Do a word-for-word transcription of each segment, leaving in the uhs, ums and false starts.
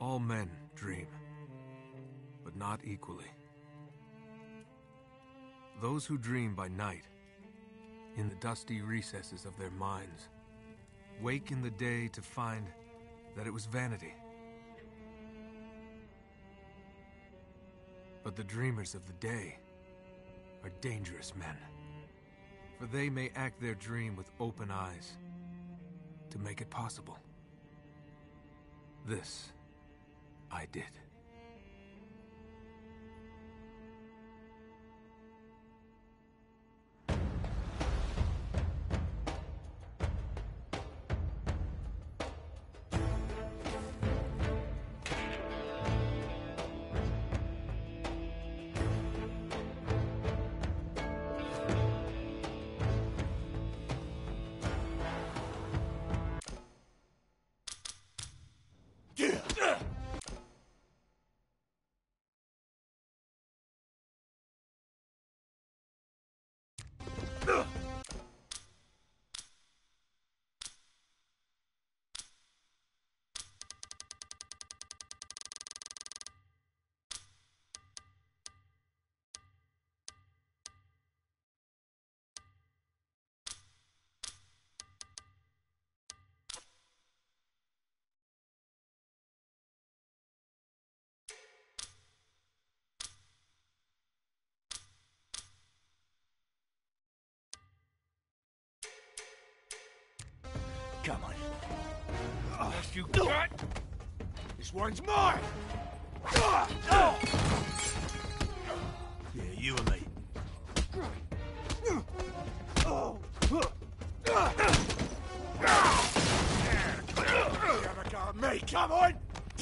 All men dream, but not equally. Those who dream by night, in the dusty recesses of their minds, wake in the day to find that it was vanity. But the dreamers of the day are dangerous men, for they may act their dream with open eyes to make it possible. This I did. Come on. Oh, you got. This one's mine. Yeah, you and me. You have a go at me, come on!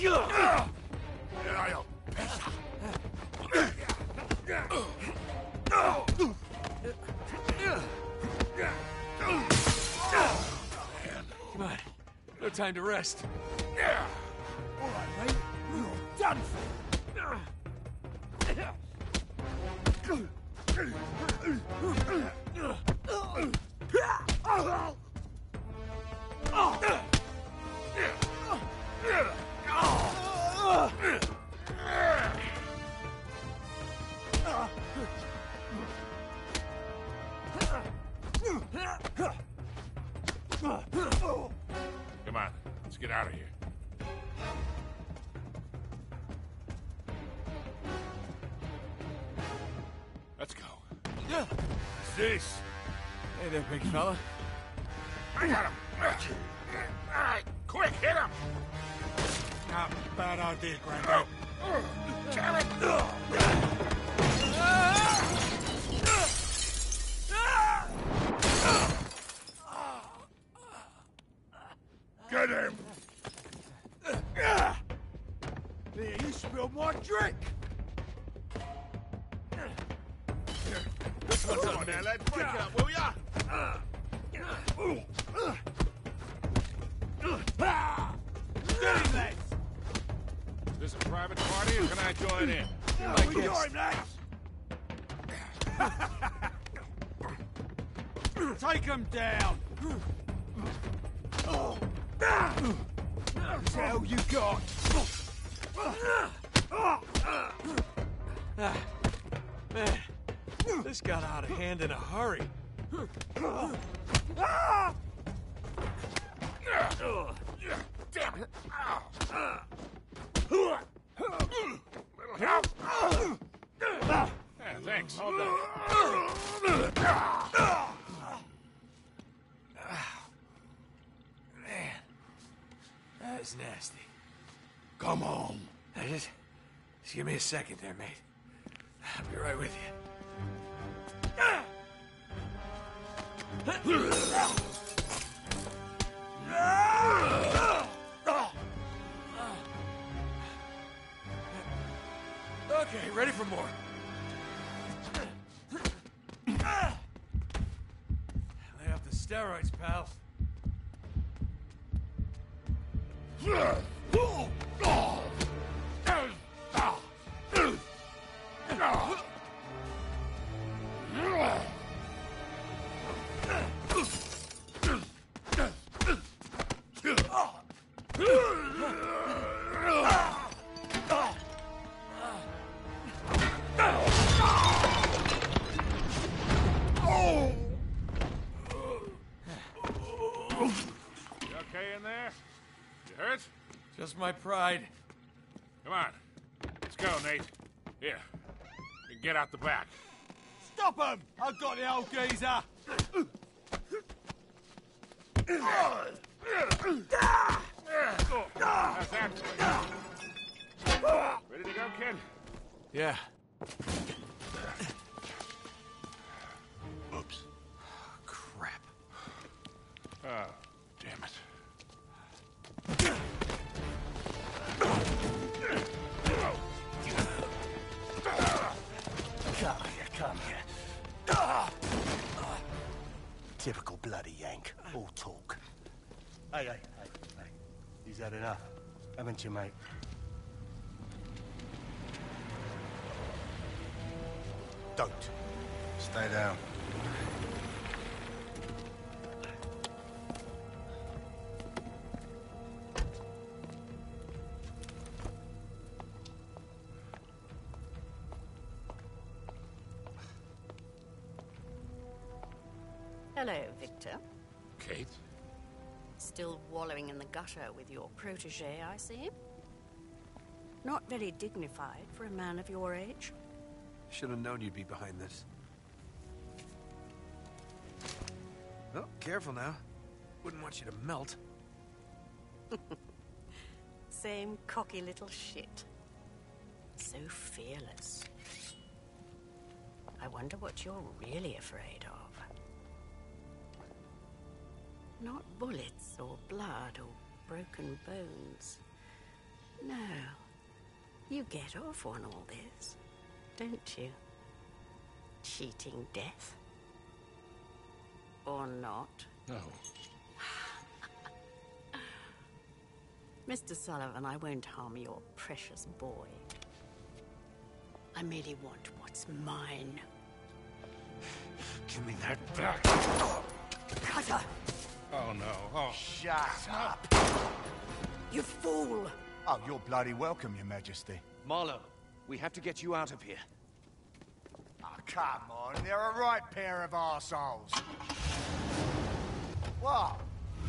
Come on, no time to rest. All right, mate, you're done for. Come on, let's get out of here. Let's go. What's this? Hey there, big fella. I got him. All right, quick, hit him. Not a bad idea, Grandad. Damn it. Get him. There, you spilled my drink. What's up, man? Let's break it up, will ya? Steady, lads. Is this a private party or can I join in? Yeah, we got him, lads. Take him down. That's all you got. Ah, man, this got out of hand in a hurry. Damn it. Little help? Yeah, thanks. All done. Man, that was nasty. Come on. Now just, just give me a second there, mate. I'll be right with you. Okay, ready for more. Lay off the steroids, pal. hurt? Just my pride. Come on. Let's go, Nate. Here. You can get out the back. Stop him! I've got the old geezer! How's that? Ready to go, kid? Yeah. Oops. Crap. Oh, damn it. Come here, come here. Typical bloody Yank. All talk. Hey, hey, hey, hey. He's had enough, haven't you, mate? Don't. Stay down. Hello, Victor. Kate? Still wallowing in the gutter with your protege, I see. Not very dignified for a man of your age. Should have known you'd be behind this. Oh, careful now. Wouldn't want you to melt. Same cocky little shit. So fearless. I wonder what you're really afraid of. Not bullets or blood or broken bones. No. You get off on all this, don't you? Cheating death. Or not. No. Mister Sullivan, I won't harm your precious boy. I merely want what's mine. Give me that back. Cutter! Oh, no. Oh. Shut up! You fool! Oh, you're bloody welcome, Your Majesty. Marlowe, we have to get you out of here. Oh, come on. They're a right pair of arseholes. What?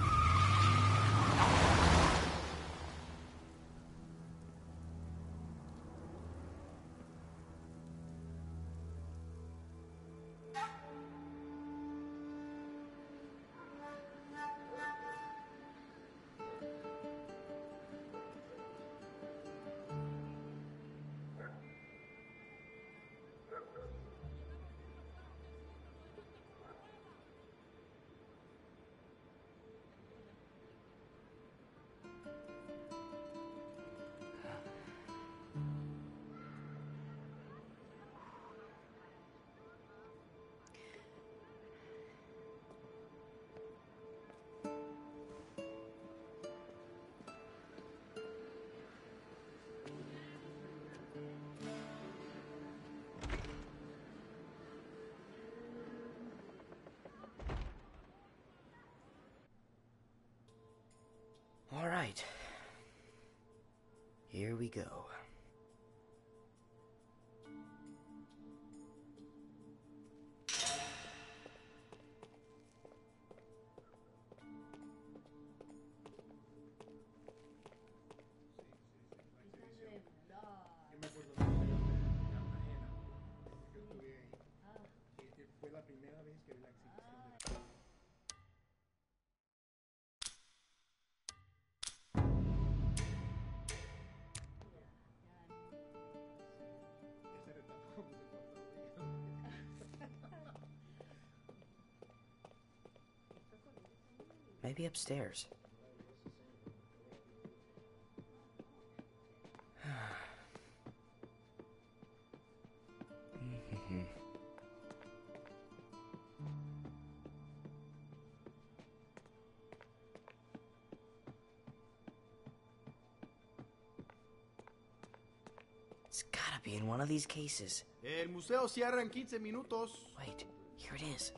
All right. Here we go. Maybe upstairs. It's gotta be in one of these cases. El museo cierra en quince minutos. Wait, here it is.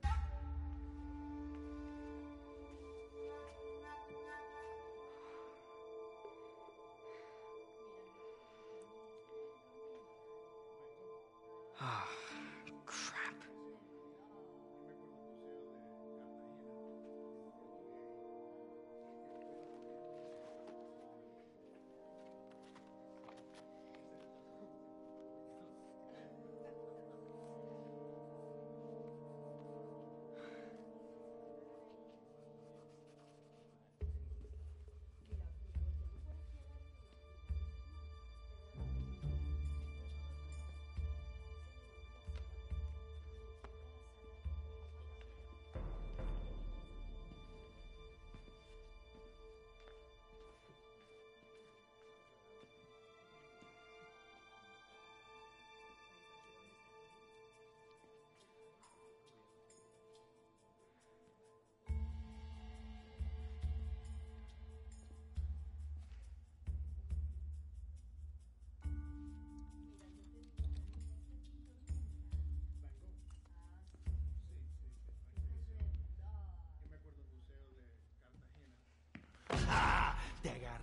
Ah, crap.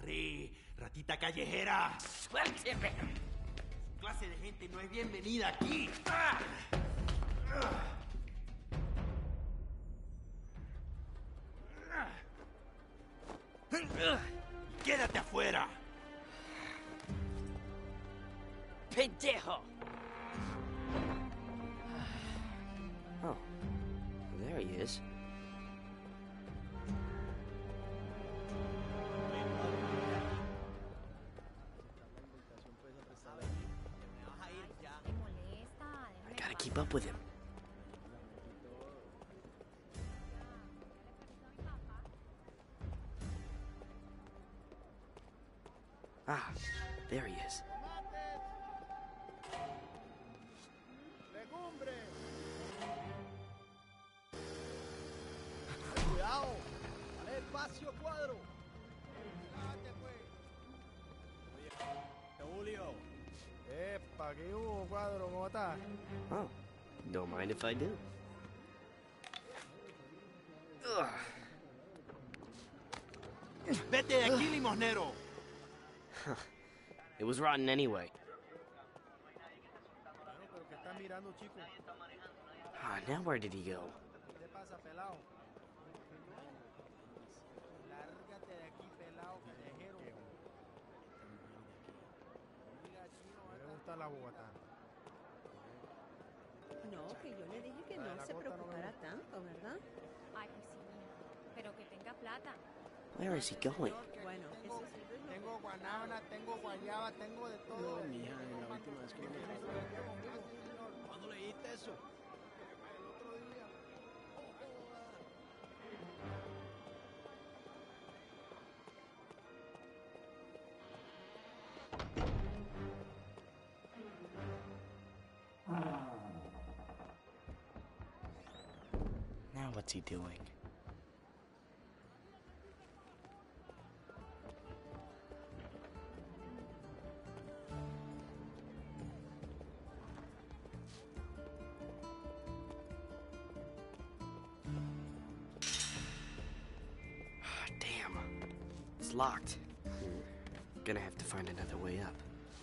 agarré, ratita callejera. Suélteme. Su clase de gente no es bienvenida aquí. ¡Ah! ¡Quédate afuera! Pendejo! Oh, there he is. I gotta keep up with him. Ah, there he is. Cuidado. Dale espacio, cuadro. Bájate, pues. Oye, Julio. Epa, ¿qué hubo, cuadro? ¿Cómo estás? Oh, don't mind if I do. Ugh. ¡Vete de aquí, limosnero! It was rotten anyway. Bueno, pero ¿qué estás mirando, chico? Ah, now where did he go? ¿Qué te pasa, pelado? Lárgate de aquí, pelado, callejero. Mira, chino, me gusta la Bogotá. No, que yo le dije que no se preocupara tanto, ¿verdad? Ay, pues sí, mija. Pero que tenga plata. Where is he going? Bueno, eso sí. Tengo guanábana, tengo guayaba, tengo de todo. No, mija, la última vez que me ¿Cuándo leíste eso? El otro día. Now what's he doing? Damn. It's locked. Hmm. Gonna have to find another way up.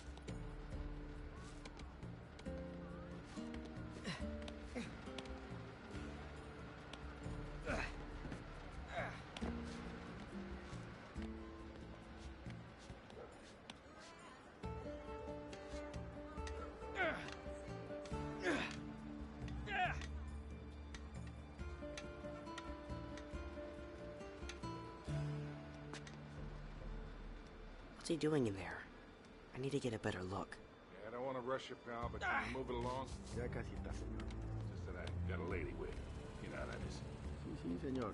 What's he doing in there? I need to get a better look. Yeah, I don't want to rush you, pal, but can you move it along? Ya casi está, señor. Just that I got a lady with. You know how that is. Sí, sí, señor.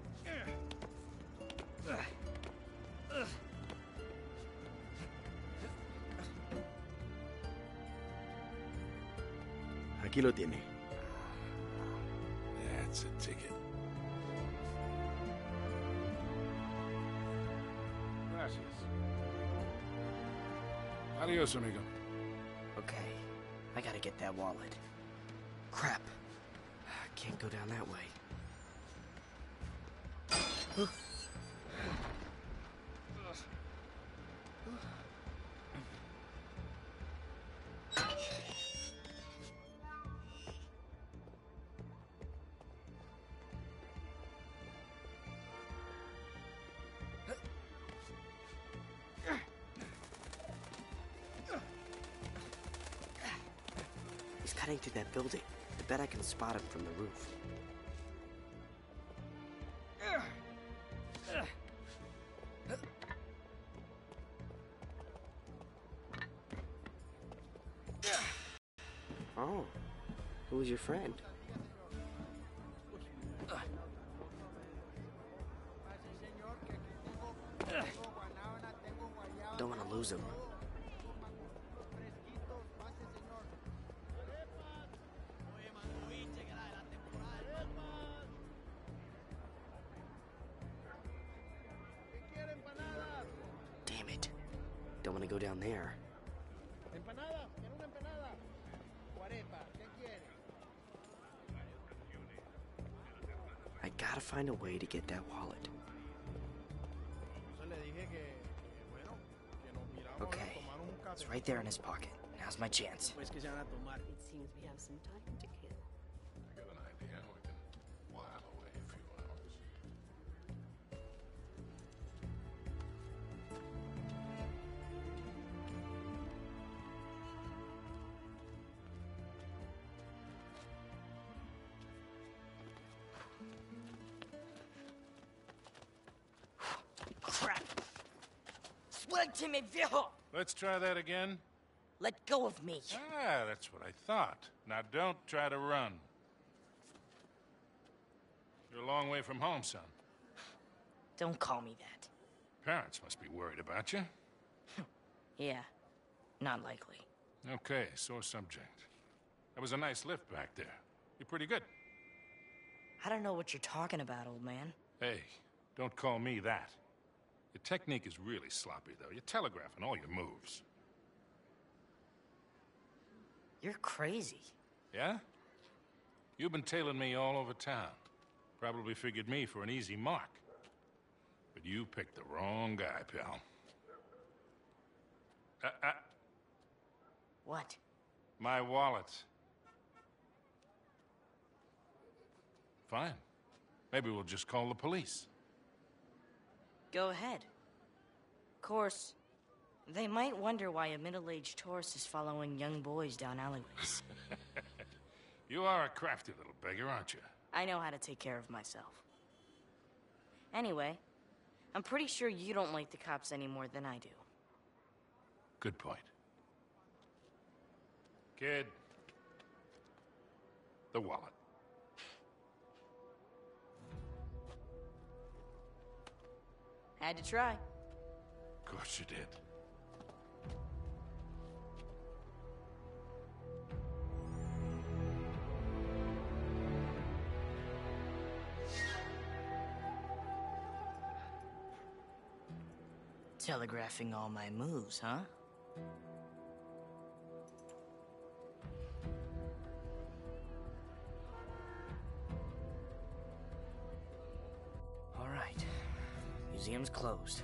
Aquí lo tiene. That's a ticket. Gracias. Adios, amigo. Okay, I gotta get that wallet. Crap. Can't go down that way. He's cutting through that building. I bet I can spot him from the roof. Oh, who was your friend? Don't want to lose him. Damn it. Don't want to go down there. Empanada, quiero una empanada. Cuarepa, ¿qué quiere? I gotta find a way to get that wallet. Yo le dije que Okay, it's right there in his pocket. Now's my chance. It seems we have some time to kill. I got an idea. We can while away a few hours. Crap! Suélteme, viejo! Let's try that again. Let go of me. Ah, that's what I thought. Now don't try to run. You're a long way from home, son. Don't call me that. Parents must be worried about you. Yeah, not likely. Okay, sore subject. That was a nice lift back there. You're pretty good. I don't know what you're talking about, old man. Hey, don't call me that. Your technique is really sloppy, though. You're telegraphing all your moves. You're crazy. Yeah? You've been tailing me all over town. Probably figured me for an easy mark. But you picked the wrong guy, pal. Uh, uh, What? my wallet. Fine. Maybe we'll just call the police. Go ahead. Of course, they might wonder why a middle-aged tourist is following young boys down alleyways. You are a crafty little beggar, aren't you? I know how to take care of myself. Anyway, I'm pretty sure you don't like the cops any more than I do. Good point. Kid. The wallet. Had to try. Of course you did. Telegraphing all my moves, huh? All right. Museum's closed.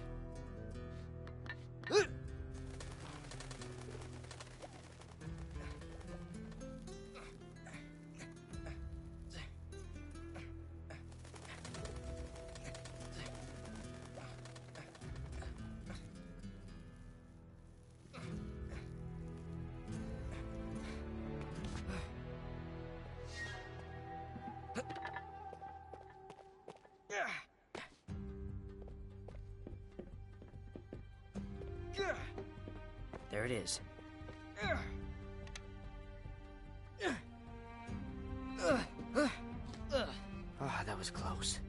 There it is. Ah, that was close.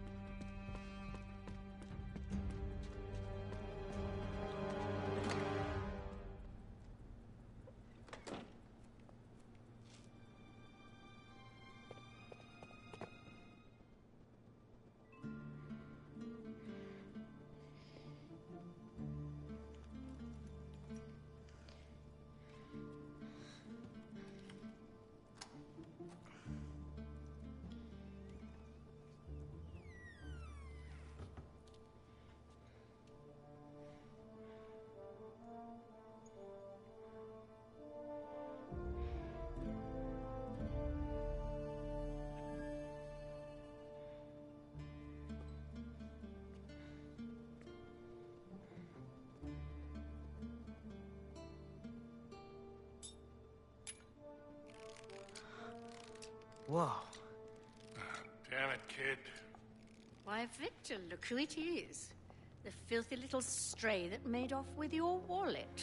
Whoa. Damn it, kid. Why, Victor, look who it is. The filthy little stray that made off with your wallet.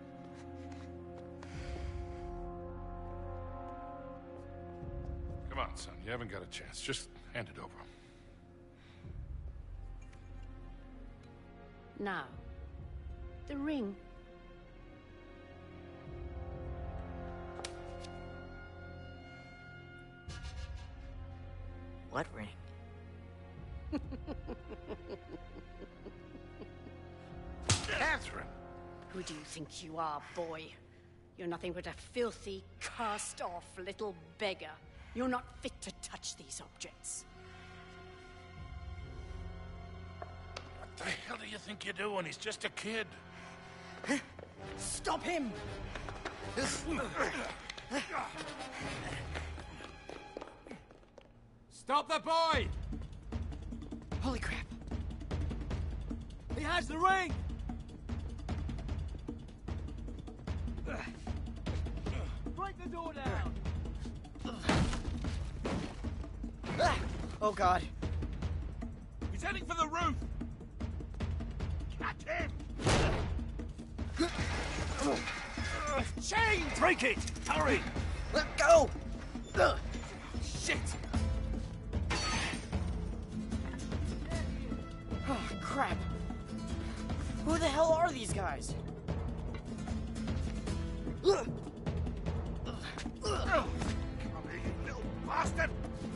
Come on, son. You haven't got a chance. Just hand it over. Now, the ring. What ring? Catherine! Who do you think you are, boy? You're nothing but a filthy, cast-off little beggar. You're not fit to touch these objects. What the hell do you think you're doing? He's just a kid. Stop him! Stop the boy! Holy crap! He has the ring! Break the door down! Oh god. He's heading for the roof! Catch him! Chain! Break it! Hurry! Let go! Shit! Oh, crap. Who the hell are these guys? Come here, you little bastard!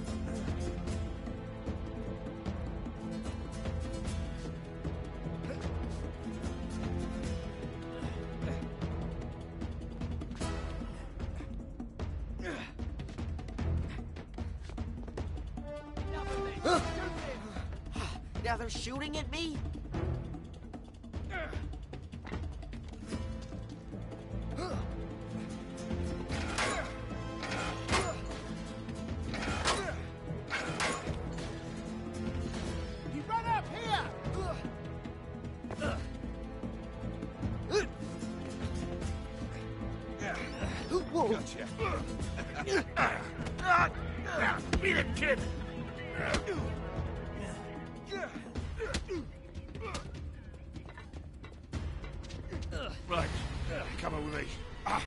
Now they're shooting at me? He run up here! Whoa. Gotcha. Beat it, kid! Right, come on with me. Ah.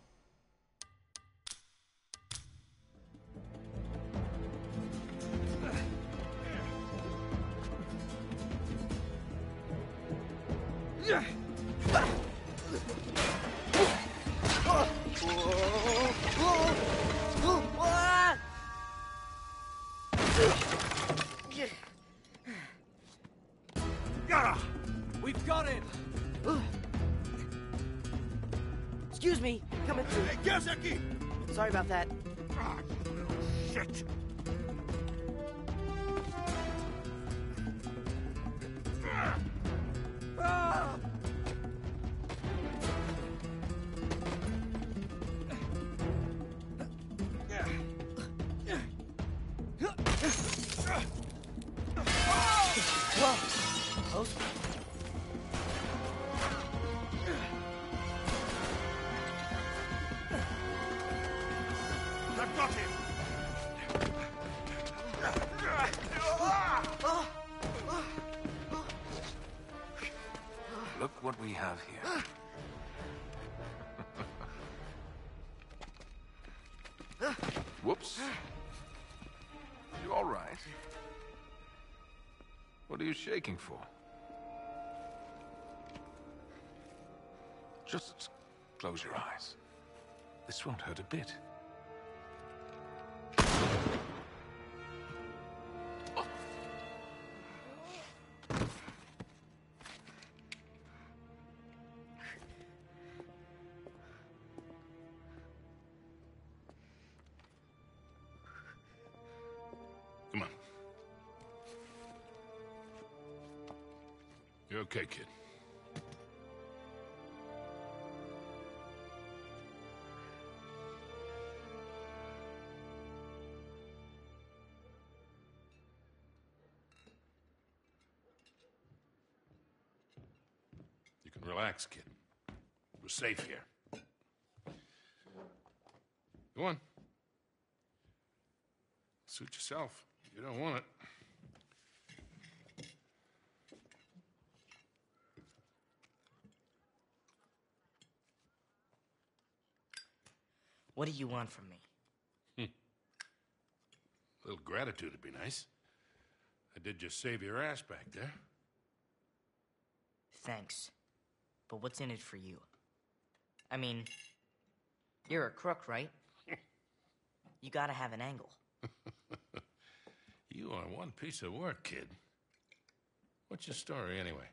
We've got him! Excuse me, coming through. Hey, ¿qué hace aquí? Sorry about that. Ah, you little shit! Ah! Whoa. Close. I've got him! Look what we have here. Whoops. You all right? What are you shaking for? Just close your eyes. This won't hurt a bit. Come on. You're okay, kid. You can relax, kid. We're safe here. Go on. Suit yourself. You don't want it. What do you want from me? A little gratitude would be nice. I did just save your ass back there. Thanks. But what's in it for you? I mean, you're a crook, right? You gotta have an angle. You are one piece of work, kid. What's your story, anyway?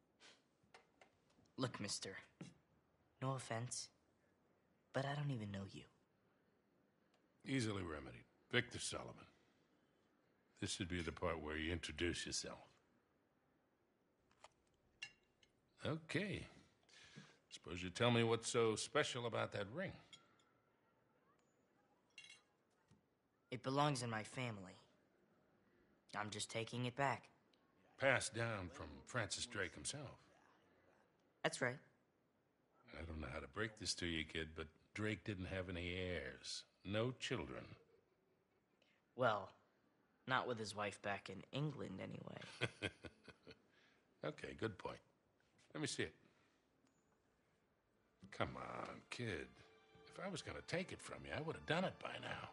Look, mister. No offense, but I don't even know you. Easily remedied. Victor Sullivan. This should be the part where you introduce yourself. Okay. Suppose you tell me what's so special about that ring. It belongs in my family. I'm just taking it back. Passed down from Francis Drake himself. That's right. I don't know how to break this to you, kid, but Drake didn't have any heirs. No children. Well, not with his wife back in England, anyway. Okay, good point. Let me see it. Come on, kid. If I was going to take it from you, I would have done it by now.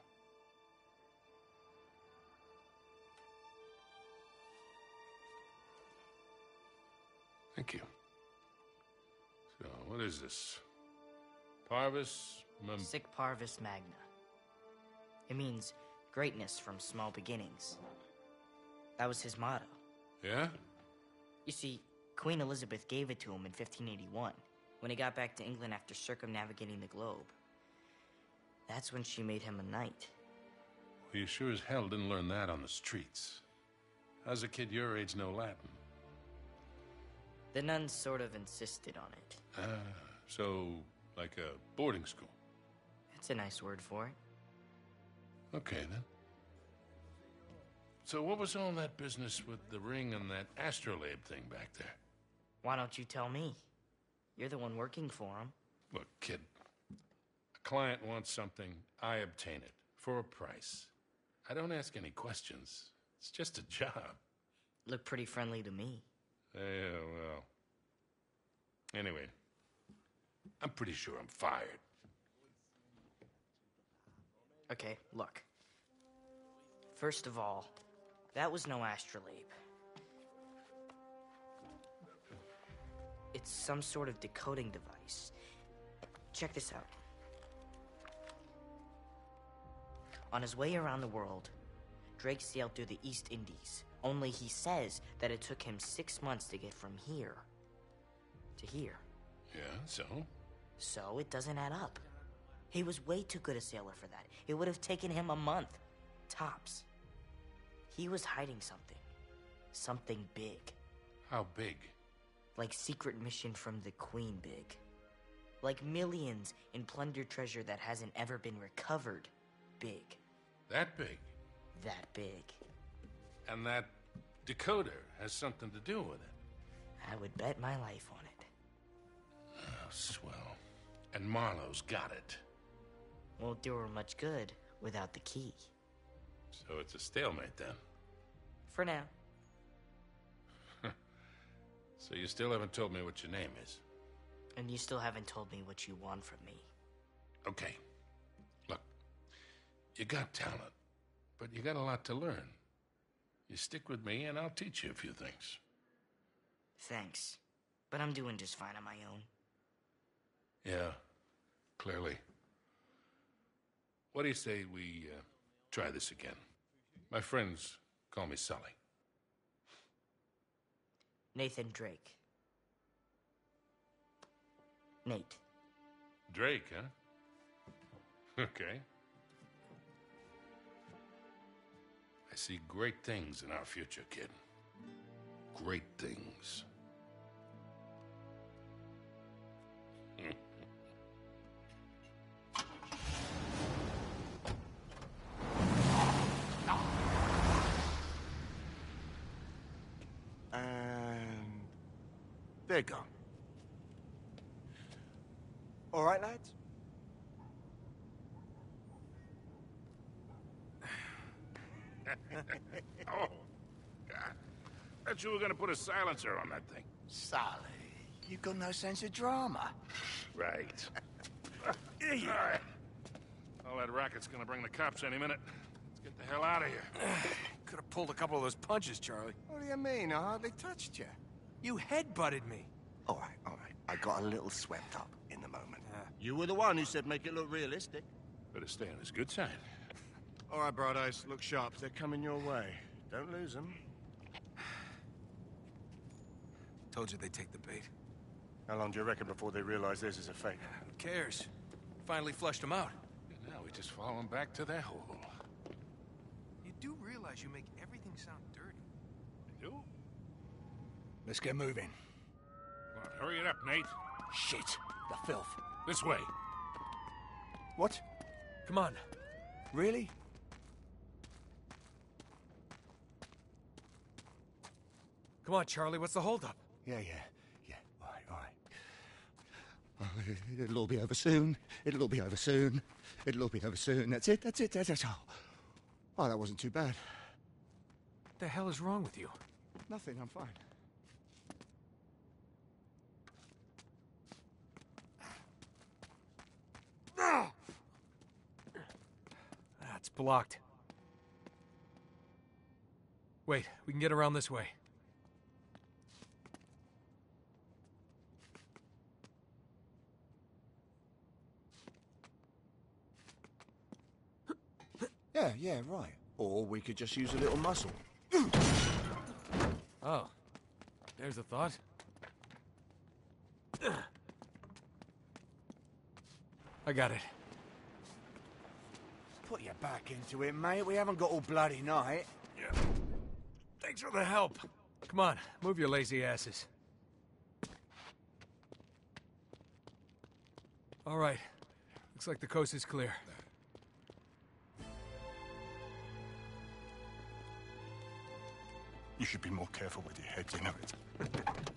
Thank you. So, what is this? Parvis Mem... Sic Parvis Magna. It means greatness from small beginnings. That was his motto. Yeah? You see, Queen Elizabeth gave it to him in fifteen eighty-one, when he got back to England after circumnavigating the globe. That's when she made him a knight. Well, you sure as hell didn't learn that on the streets. How's a kid your age know Latin? The nuns sort of insisted on it. Ah, so like a boarding school? That's a nice word for it. Okay, then. So what was all that business with the ring and that astrolabe thing back there? Why don't you tell me? You're the one working for him. Look, kid. A client wants something, I obtain it. For a price. I don't ask any questions. It's just a job. Look pretty friendly to me. Yeah, well. Anyway. I'm pretty sure I'm fired. Okay, look. First of all, that was no astrolabe. It's some sort of decoding device. Check this out. On his way around the world, Drake sailed through the East Indies. Only he says that it took him six months to get from here to here. Yeah, so? So it doesn't add up. He was way too good a sailor for that. It would have taken him a month, tops. He was hiding something. Something big. How big? Like secret mission from the Queen big. Like millions in plundered treasure that hasn't ever been recovered big. That big? That big. And that decoder has something to do with it? I would bet my life on it. Oh, swell. And Marlowe's got it. Won't do her much good without the key. So it's a stalemate, then? For now. So you still haven't told me what your name is? And you still haven't told me what you want from me. Okay. Look, you got talent, but you got a lot to learn. You stick with me, and I'll teach you a few things. Thanks. But I'm doing just fine on my own. Yeah, clearly. What do you say we uh, try this again? My friends call me Sully. Nathan Drake. Nate. Drake, huh? Okay. I see great things in our future, kid. Great things. And they're gone. All right, lads? Oh, God. Thought you were gonna put a silencer on that thing. Sully, you've got no sense of drama. Right. All right. All that racket's gonna bring the cops any minute. Let's get the hell out of here. Could have pulled a couple of those punches, Charlie. What do you mean? I hardly touched you. You headbutted me. All right, all right. I got a little swept up in the moment. Uh, you were the one who said make it look realistic. Better stay on his good side. All right, Broaddus, look sharp. They're coming your way. Don't lose them. Told you they'd take the bait. How long do you reckon before they realize this is a fake? Who cares? Finally flushed them out. And now we just follow them back to their hole. You do realize you make everything sound dirty. I do? Let's get moving. Come on, hurry it up, Nate. Shit. The filth. This way. What? Come on. Really? Come on, Charlie, what's the holdup? Yeah, yeah, yeah. All right, all right. Oh, it'll all be over soon. It'll all be over soon. It'll all be over soon. That's it, that's it, that's it. Oh, oh that wasn't too bad. What the hell is wrong with you? Nothing, I'm fine. That's blocked. Wait, we can get around this way. Yeah, yeah, right. Or we could just use a little muscle. Oh, there's a thought. I got it. Put your back into it, mate. We haven't got all bloody night. Yeah. Thanks for the help. Come on, move your lazy asses. All right. Looks like the coast is clear. You should be more careful with your head, you know it.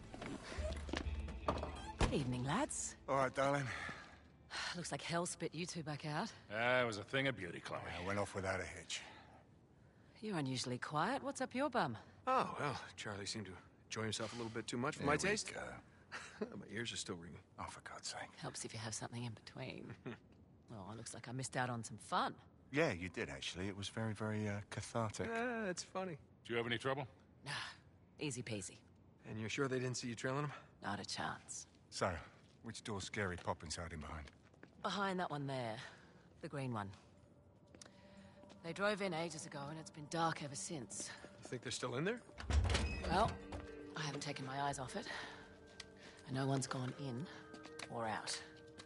Good evening, lads. All right, darling. Looks like hell spit you two back out. Ah, it was a thing of beauty, Chloe. I went off without a hitch. You're unusually quiet. What's up your bum? Oh, well, Charlie seemed to enjoy himself a little bit too much for There my we taste. go. My ears are still ringing. Oh, for God's sake. Helps if you have something in between. Well, it looks like I missed out on some fun. Yeah, you did, actually. It was very, very uh, cathartic. Ah, it's funny. Do you have any trouble? Nah, easy peasy. And you're sure they didn't see you trailing them? Not a chance. So, which door's Scary Poppins hiding behind? Behind that one there. The green one. They drove in ages ago and it's been dark ever since. You think they're still in there? Well, I haven't taken my eyes off it. And no one's gone in or out.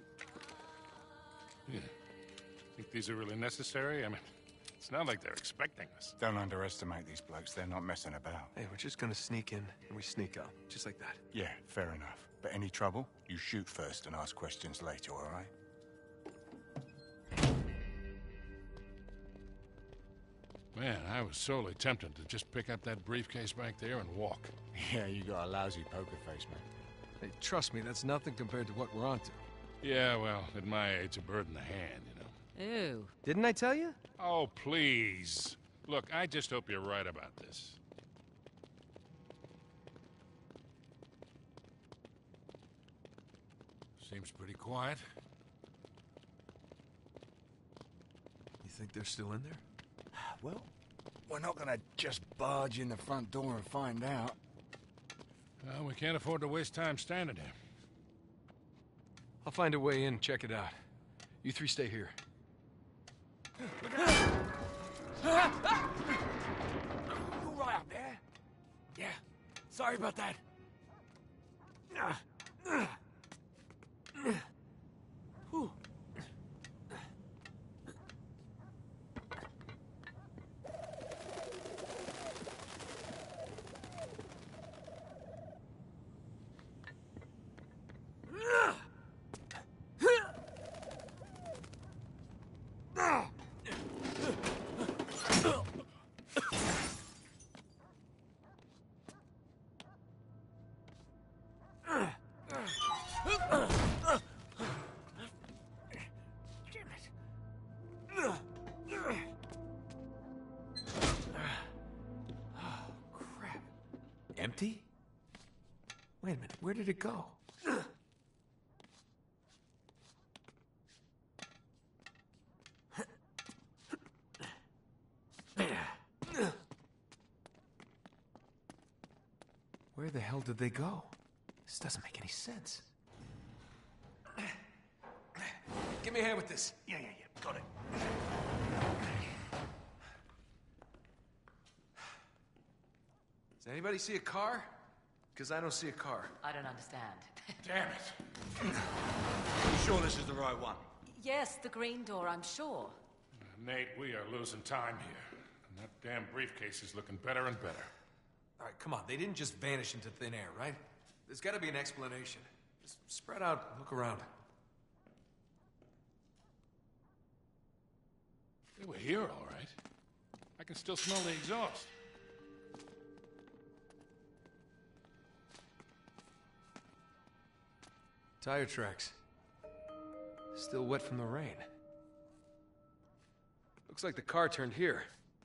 Yeah. Think these are really necessary? I mean, it's not like they're expecting us. Don't underestimate these blokes. They're not messing about. Hey, we're just gonna sneak in and we sneak out. Just like that. Yeah, fair enough. But any trouble, you shoot first and ask questions later, all right? Man, I was sorely tempted to just pick up that briefcase back there and walk. Yeah, you got a lousy poker face, man. Hey, trust me, that's nothing compared to what we're onto. Yeah, well, at my age, a bird in the hand, you know. Ew. Didn't I tell you? Oh, please. Look, I just hope you're right about this. Seems pretty quiet. You think they're still in there? Well, we're not gonna just barge in the front door and find out. Well, we can't afford to waste time standing here. I'll find a way in, check it out. You three stay here. You all right up there? Yeah, sorry about that. Whew. Empty? Wait a minute, where did it go? Where the hell did they go? This doesn't make any sense. Give me a hand with this. Yeah, yeah, yeah. Got it. Does anybody see a car? Because I don't see a car. I don't understand. Damn it. You sure this is the right one? Yes, the green door, I'm sure. Nate, we are losing time here. And that damn briefcase is looking better and better. All right, come on. They didn't just vanish into thin air, right? There's got to be an explanation. Just spread out, look around. They were here, all right. I can still smell the exhaust. Tire tracks. Still wet from the rain. Looks like the car turned here.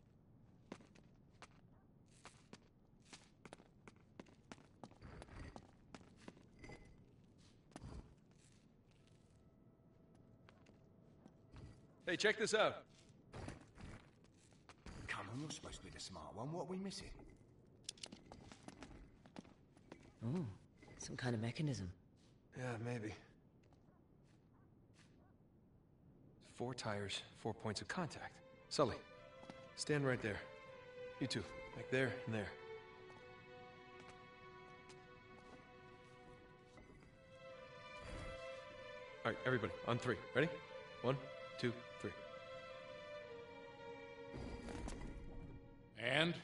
Hey, check this out. Come on, you're supposed to be the smart one. What are we missing? Oh, some kind of mechanism. Yeah, maybe. Four tires, four points of contact. Sully, stand right there. You two, back there and there. All right, everybody, on three. Ready? One, two, three. And?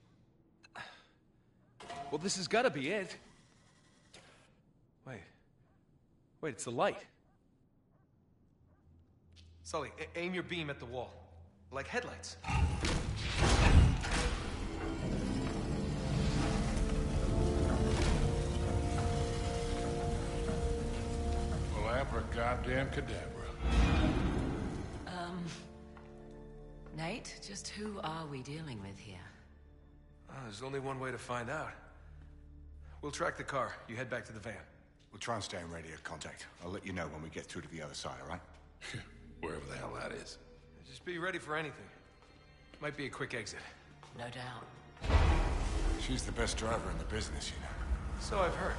Well, this has got to be it. Wait. Wait, it's the light. Sully, a- aim your beam at the wall. Like headlights. Well, abracadabra cadabra. Um... Nate, just who are we dealing with here? Oh, there's only one way to find out. We'll track the car. You head back to the van. We'll try and stay in radio contact. I'll let you know when we get through to the other side, all right? Wherever the hell that is. Just be ready for anything. Might be a quick exit. No doubt. She's the best driver in the business, you know. So I've heard.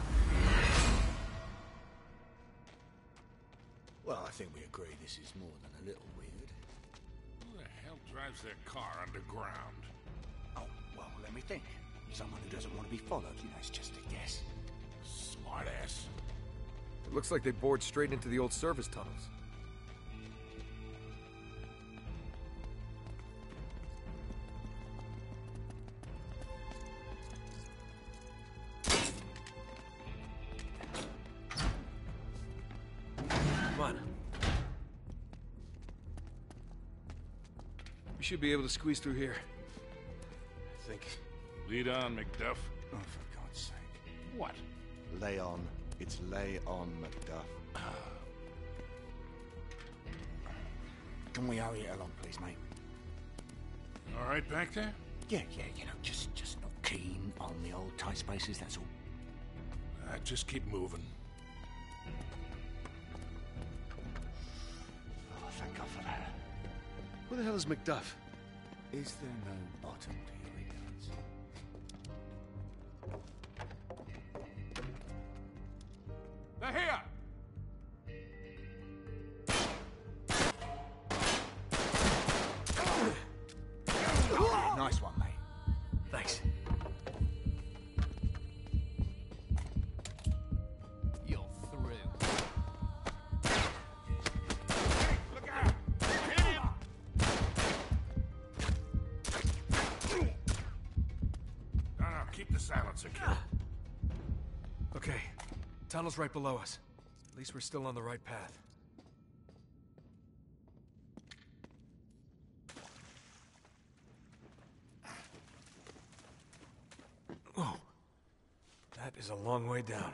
Well, I think we agree this is more than a little weird. Who the hell drives their car underground? Oh, well, let me think. Someone who doesn't want to be followed, you know, it's just a guess. Smartass. It looks like they bored straight into the old service tunnels. Come on. We should be able to squeeze through here. I think. Lead on, McDuff. Oh, for God's sake. What? Lay on. It's lay on, Macduff. Can we hurry it along, please, mate? All right back there? Yeah, yeah, you know, just just not keen on the old tight spaces, that's all. Uh, just keep moving. Oh, thank God for that. Who the hell is McDuff? Is there no bottom to your ignorance? They're here! Nice one, mate. Thanks. You're through. Look out! Hit him! No, no, keep the silencer, kid. Okay. Tunnel's right below us. At least we're still on the right path. Oh. That is a long way down.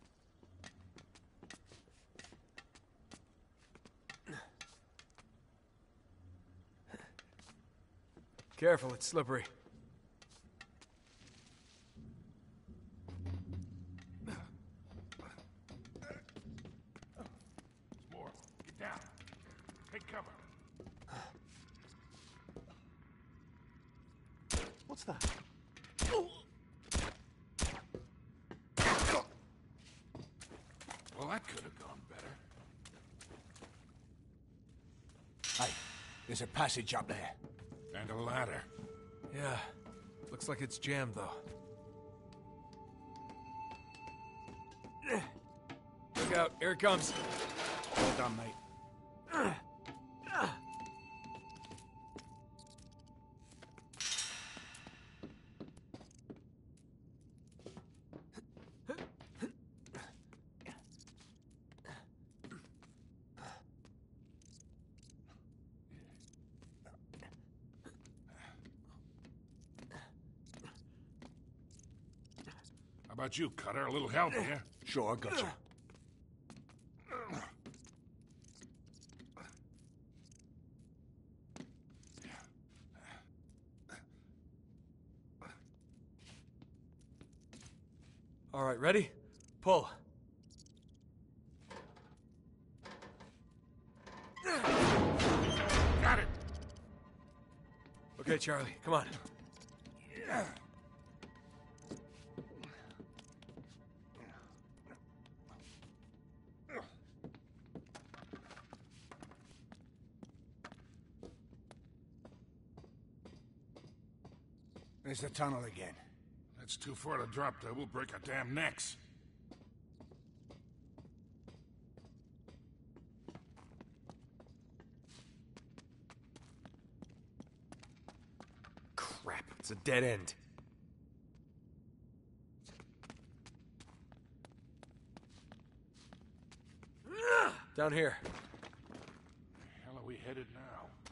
Careful, it's slippery. More. Get down. Take cover. What's that? Well, that could have gone better. Hey, there's a passage up there. And a ladder. Yeah. Looks like it's jammed, though. Look out, here it comes. Well done, mate. about you, Cutter? A little help here? Sure, I got you. All right, ready? Pull. Got it! Okay, Charlie, come on. There's the tunnel again. That's too far to drop there. We'll break our damn necks. Crap, it's a dead end. Down here. Where the hell are we headed now?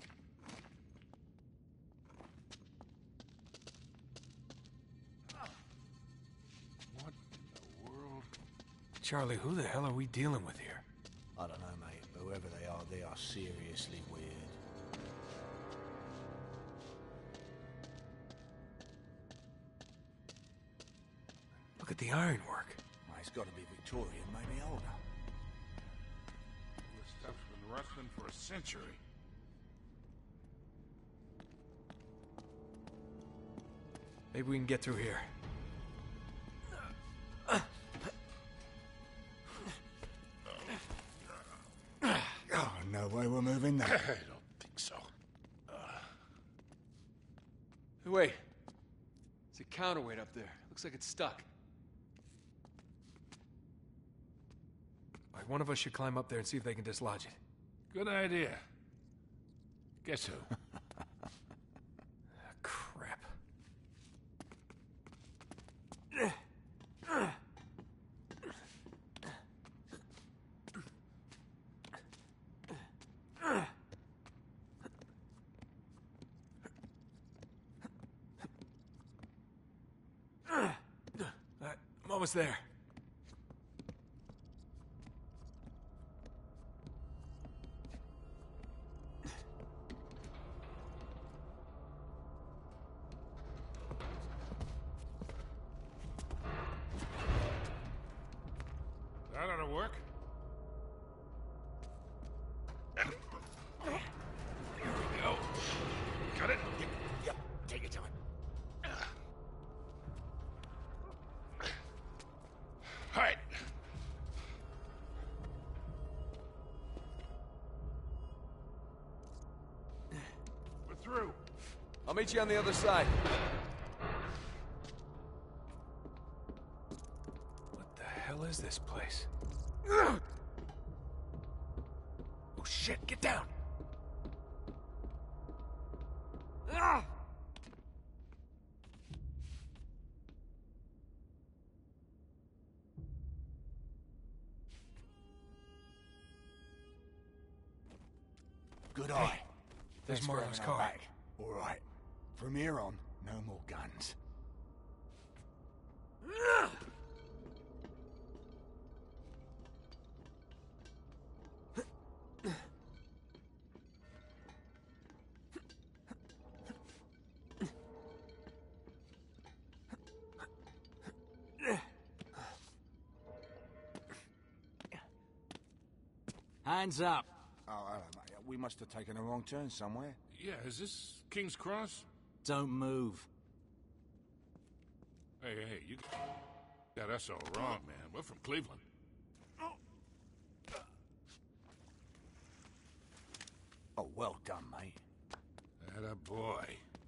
What in the world? Charlie, who the hell are we dealing with here? I don't know, mate, but whoever they are, they are seriously weird. Look at the ironwork. Well, it's got to be Victorian, maybe older. This stuff's been rustling for a century. Maybe we can get through here. Oh, no way we're moving I that. don't think so. Hey, wait. It's a counterweight up there. Looks like it's stuck. All right, one of us should climb up there and see if they can dislodge it. Good idea. Guess who? Ah, crap. All right, I'm almost there. That ought to work. Here we go. Got it? Yep, take your time. All right. We're through. I'll meet you on the other side. What the hell is this place? Oh shit, get down! Ah! Good eye. There's Thanks for Marlowe's having our car. back. All right. From here on, no more guns. Hands up. Oh, hello, mate. We must have taken a wrong turn somewhere. Yeah, is this King's Cross? Don't move. Hey, hey, you got us all wrong, man. We're from Cleveland. Oh, well done, mate. Atta boy.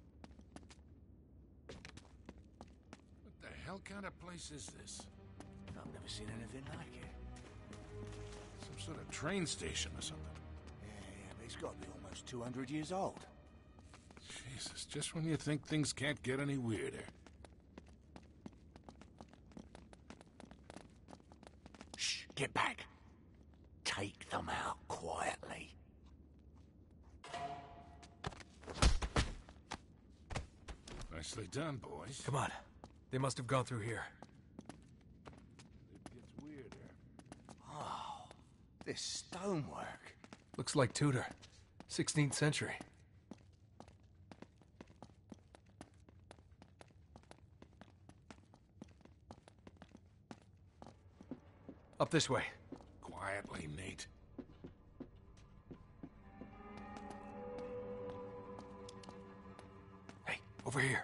What the hell kind of place is this? I've never seen anything like it. Some sort of train station or something. Yeah, yeah, but it's got to be almost two hundred years old. Jesus, just when you think things can't get any weirder. Shh, get back. Take them out quietly. Nicely done, boys. Come on. They must have gone through here. This stonework. Looks like Tudor. sixteenth century. Up this way. Quietly, Nate. Hey, over here.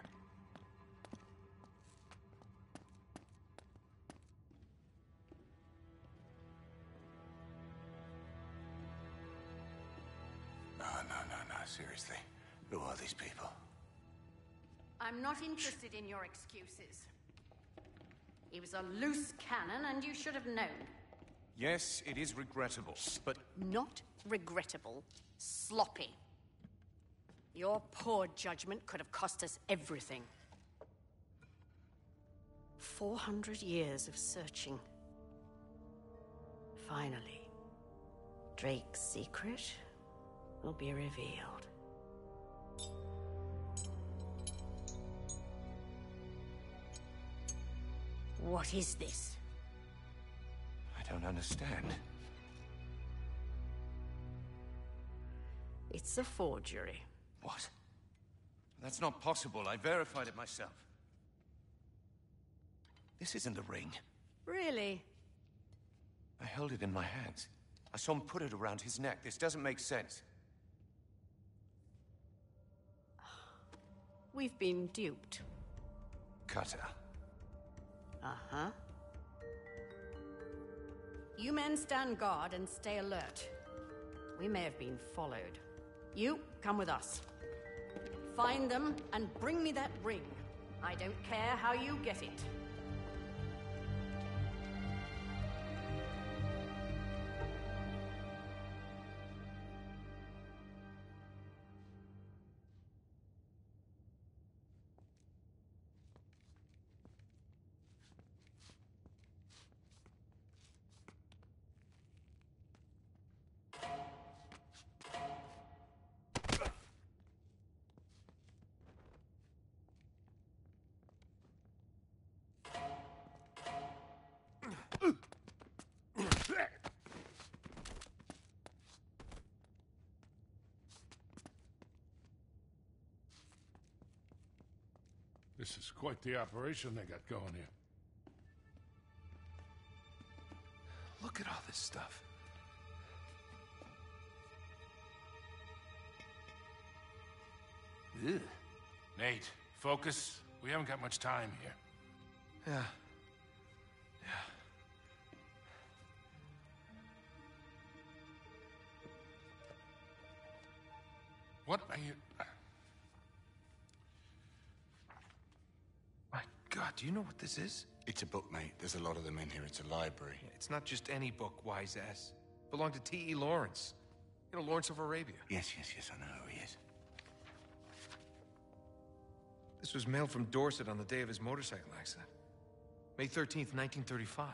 No, no, no, no, seriously. Who are these people? I'm not interested in your excuses. He was a loose cannon, and you should have known. Yes, it is regrettable, but... Not regrettable. Sloppy. Your poor judgment could have cost us everything. Four hundred years of searching. Finally, Drake's secret will be revealed. What is this? I don't understand. It's a forgery. What? That's not possible. I verified it myself. This isn't the ring. Really? I held it in my hands. I saw him put it around his neck. This doesn't make sense. We've been duped. Cutter. Uh-huh. You men stand guard and stay alert. We may have been followed. You, come with us. Find them and bring me that ring. I don't care how you get it. This is quite the operation they got going here. Look at all this stuff. Ugh. Nate, focus. We haven't got much time here. Yeah. What are you... My God, do you know what this is? It's a book, mate. There's a lot of them in here. It's a library. It's not just any book, wise ass. Belonged to T E Lawrence. You know, Lawrence of Arabia. Yes, yes, yes, I know who he is. This was mailed from Dorset on the day of his motorcycle accident. May thirteenth, nineteen thirty-five.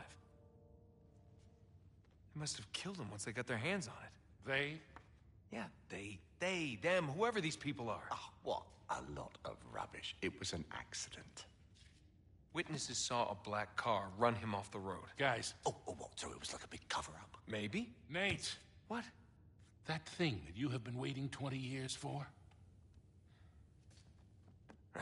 They must have killed him once they got their hands on it. They? Yeah, they, they, them, whoever these people are. Oh, what a lot of rubbish. It was an accident. Witnesses saw a black car run him off the road. Guys. Oh, oh, what? So it was like a big cover-up? Maybe. Nate. What? That thing that you have been waiting twenty years for? Right.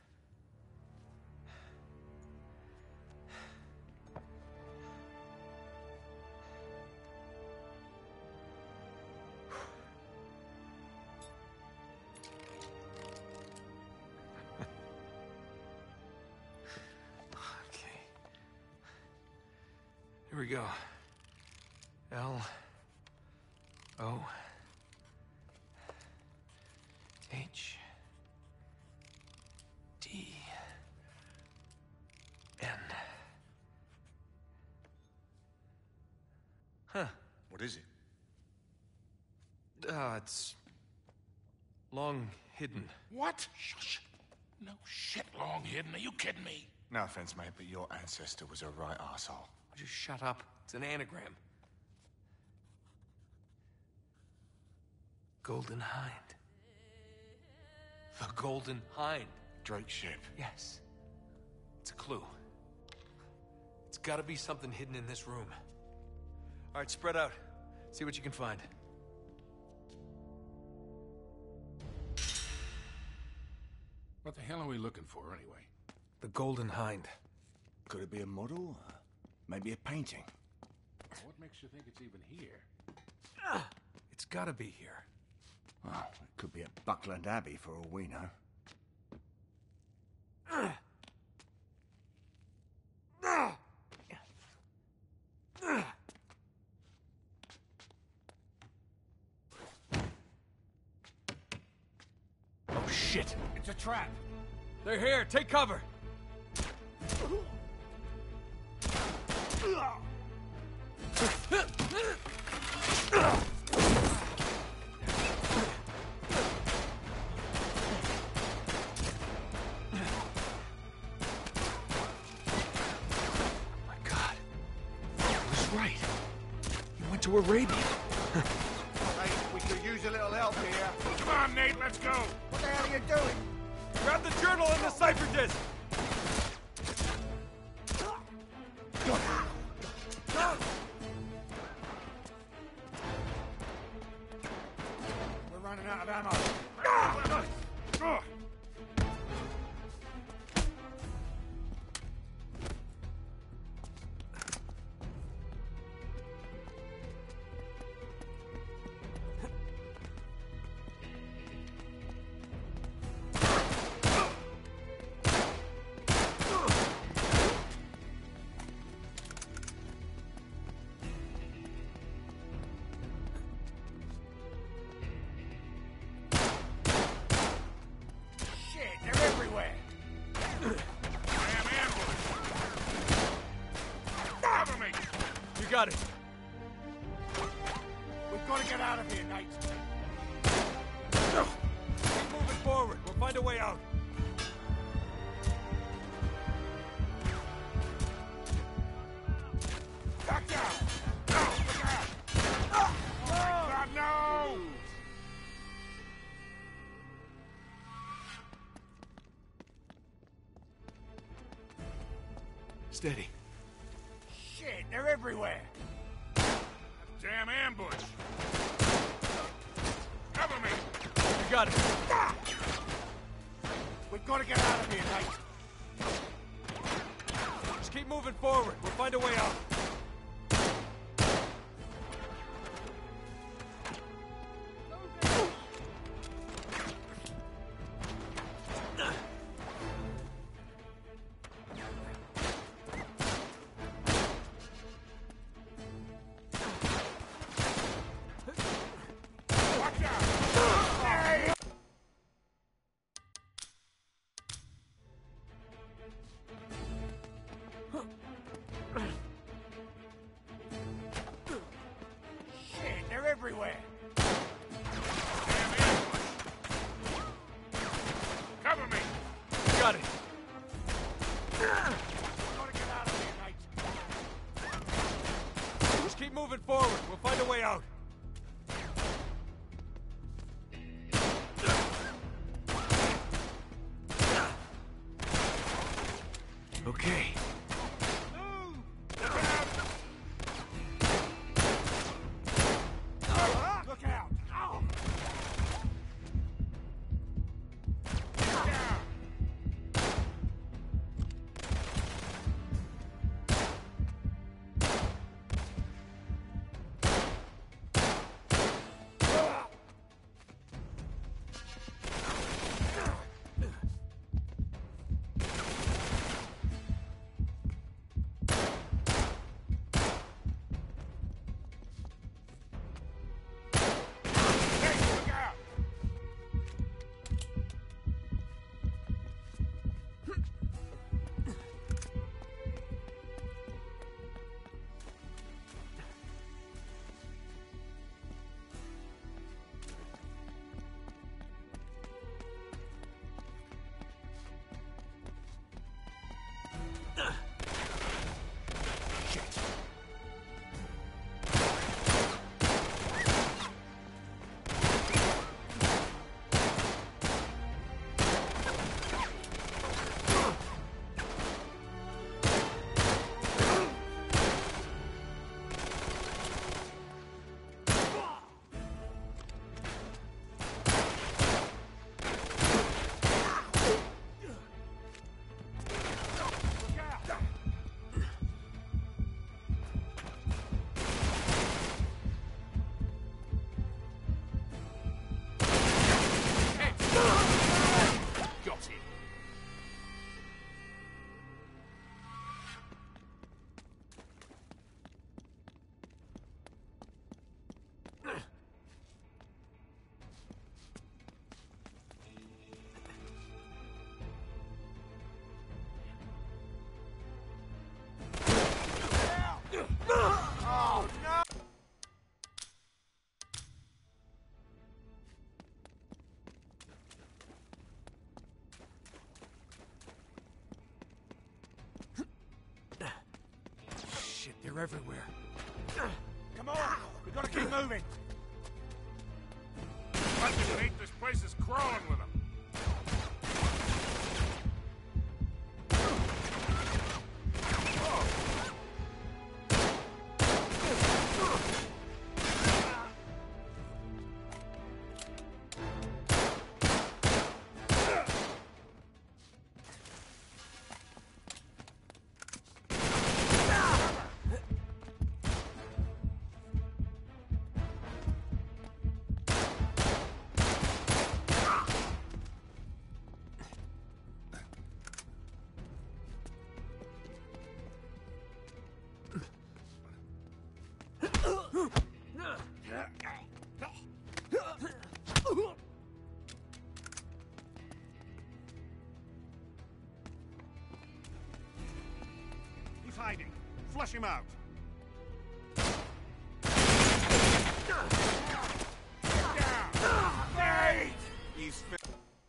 Here we go. L O H D N. Huh. What is it? Uh, it's long hidden. What? Shush. No shit, long hidden. Are you kidding me? No offense, mate, but your ancestor was a right arsehole. Just shut up. It's an anagram. Golden Hind. The Golden Hind. Drake's ship. Yes. It's a clue. It's gotta be something hidden in this room. All right, spread out. See what you can find. What the hell are we looking for, anyway? The Golden Hind. Could it be a model? Uh, maybe a painting? What makes you think it's even here? Ah, it's gotta be here. Well, it could be at Buckland Abbey for all we know. Ah. Ah. Ah. Oh shit! It's a trap! They're here! Take cover! My God. I was right. You went to Arabia. Hey, we could use a little help here. Come on, Nate, let's go! What the hell are you doing? Grab the journal and the cipher disc! We're running out of ammo. Got it. We've got to get out of here, Nate. Keep moving forward. We'll find a way out. Back down! No! Look out! Oh, my God, no! Steady. Shit, they're everywhere. Damn ambush! Cover me! You got it. We've got to get out of here, Nate. Just keep moving forward. We'll find a way out. Shit, they're everywhere. Damn ambush! Cover me! You got it. We've got to get out of here, Nate. Just keep moving forward. We'll find a way out. Okay. Look out! Ow! Down! They're everywhere. Come on! We gotta keep moving! Watch it, Nate. This place is crawling with them. He's hiding. Flush him out. Nate! He's fi-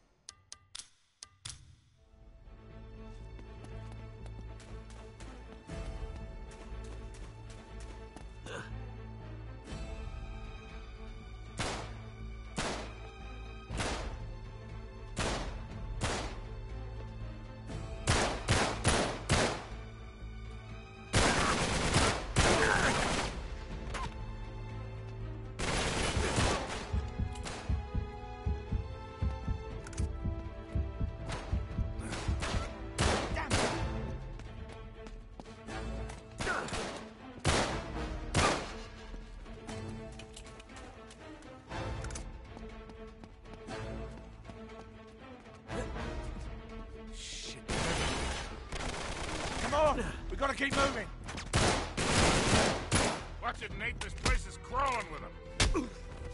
Come on! We gotta keep moving! Watch it, Nate. This place is crawling with them.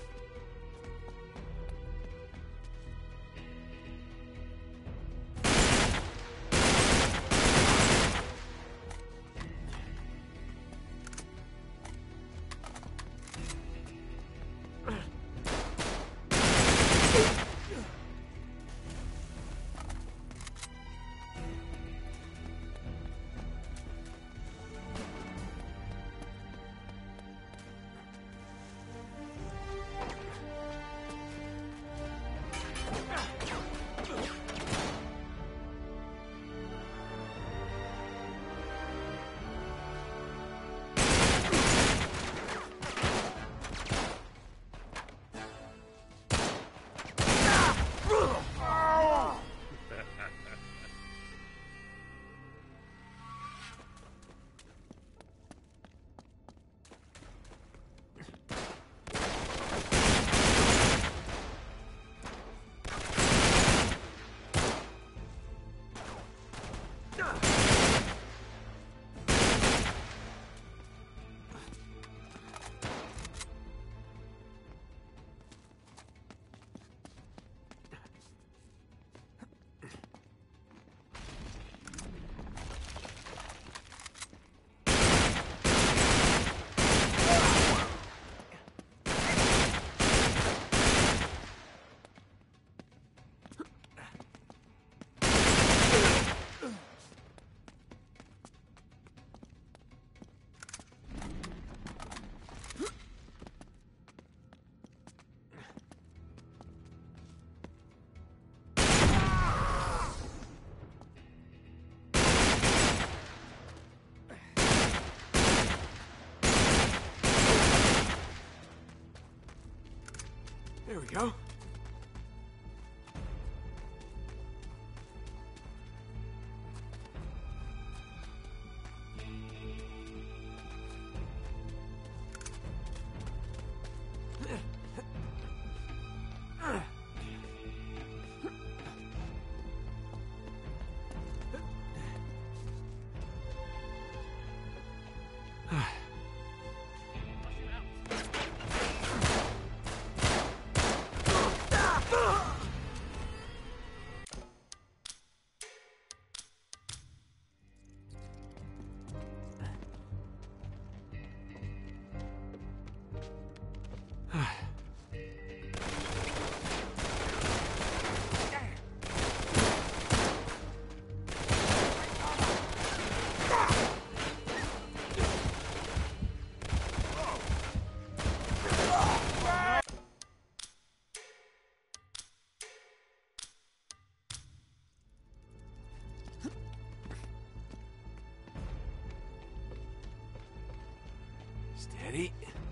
There we go. Steady.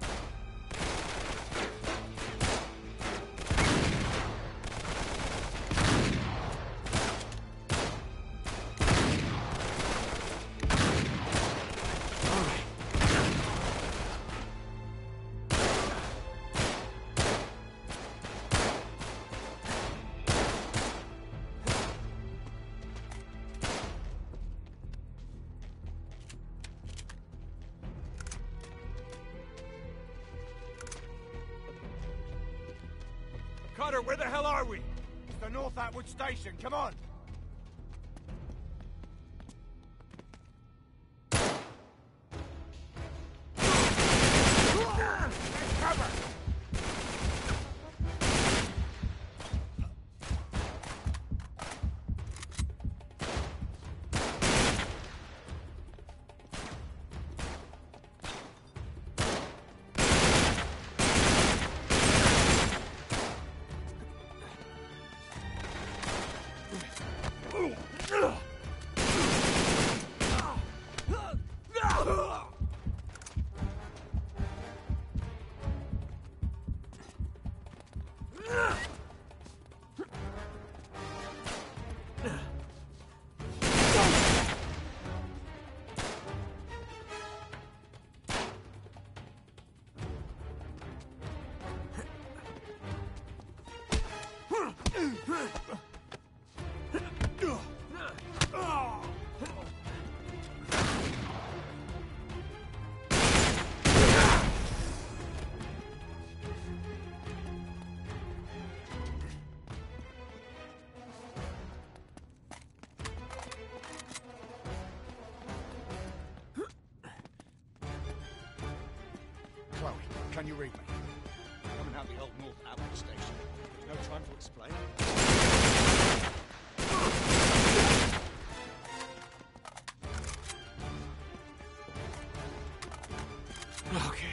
Cutter, where the hell are we? It's the North Atwood Station. Come on. Take cover. Chloe, can you read me? Coming out the old North Atwood Station. No time to explain. Okay.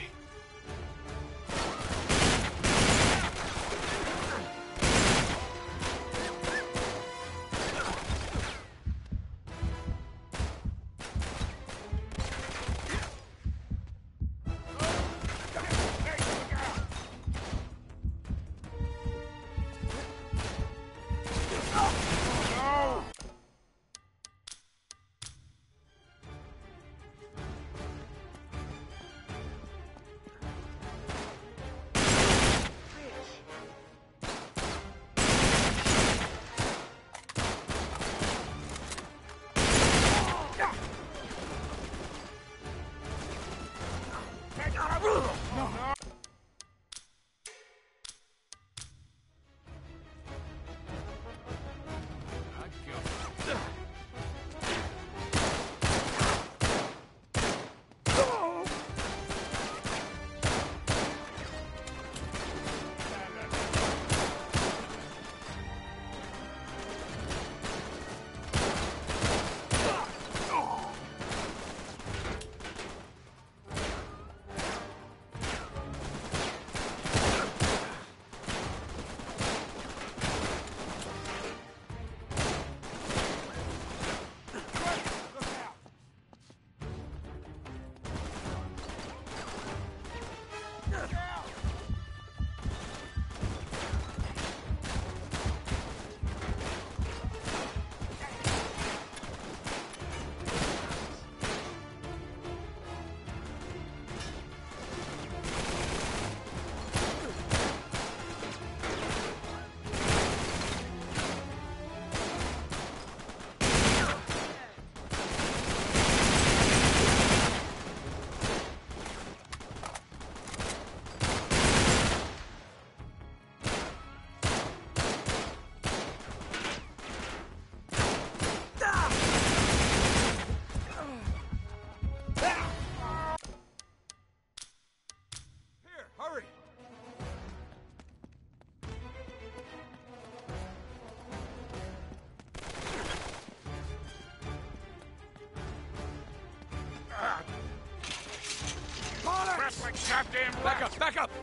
Like goddamn back up, back up!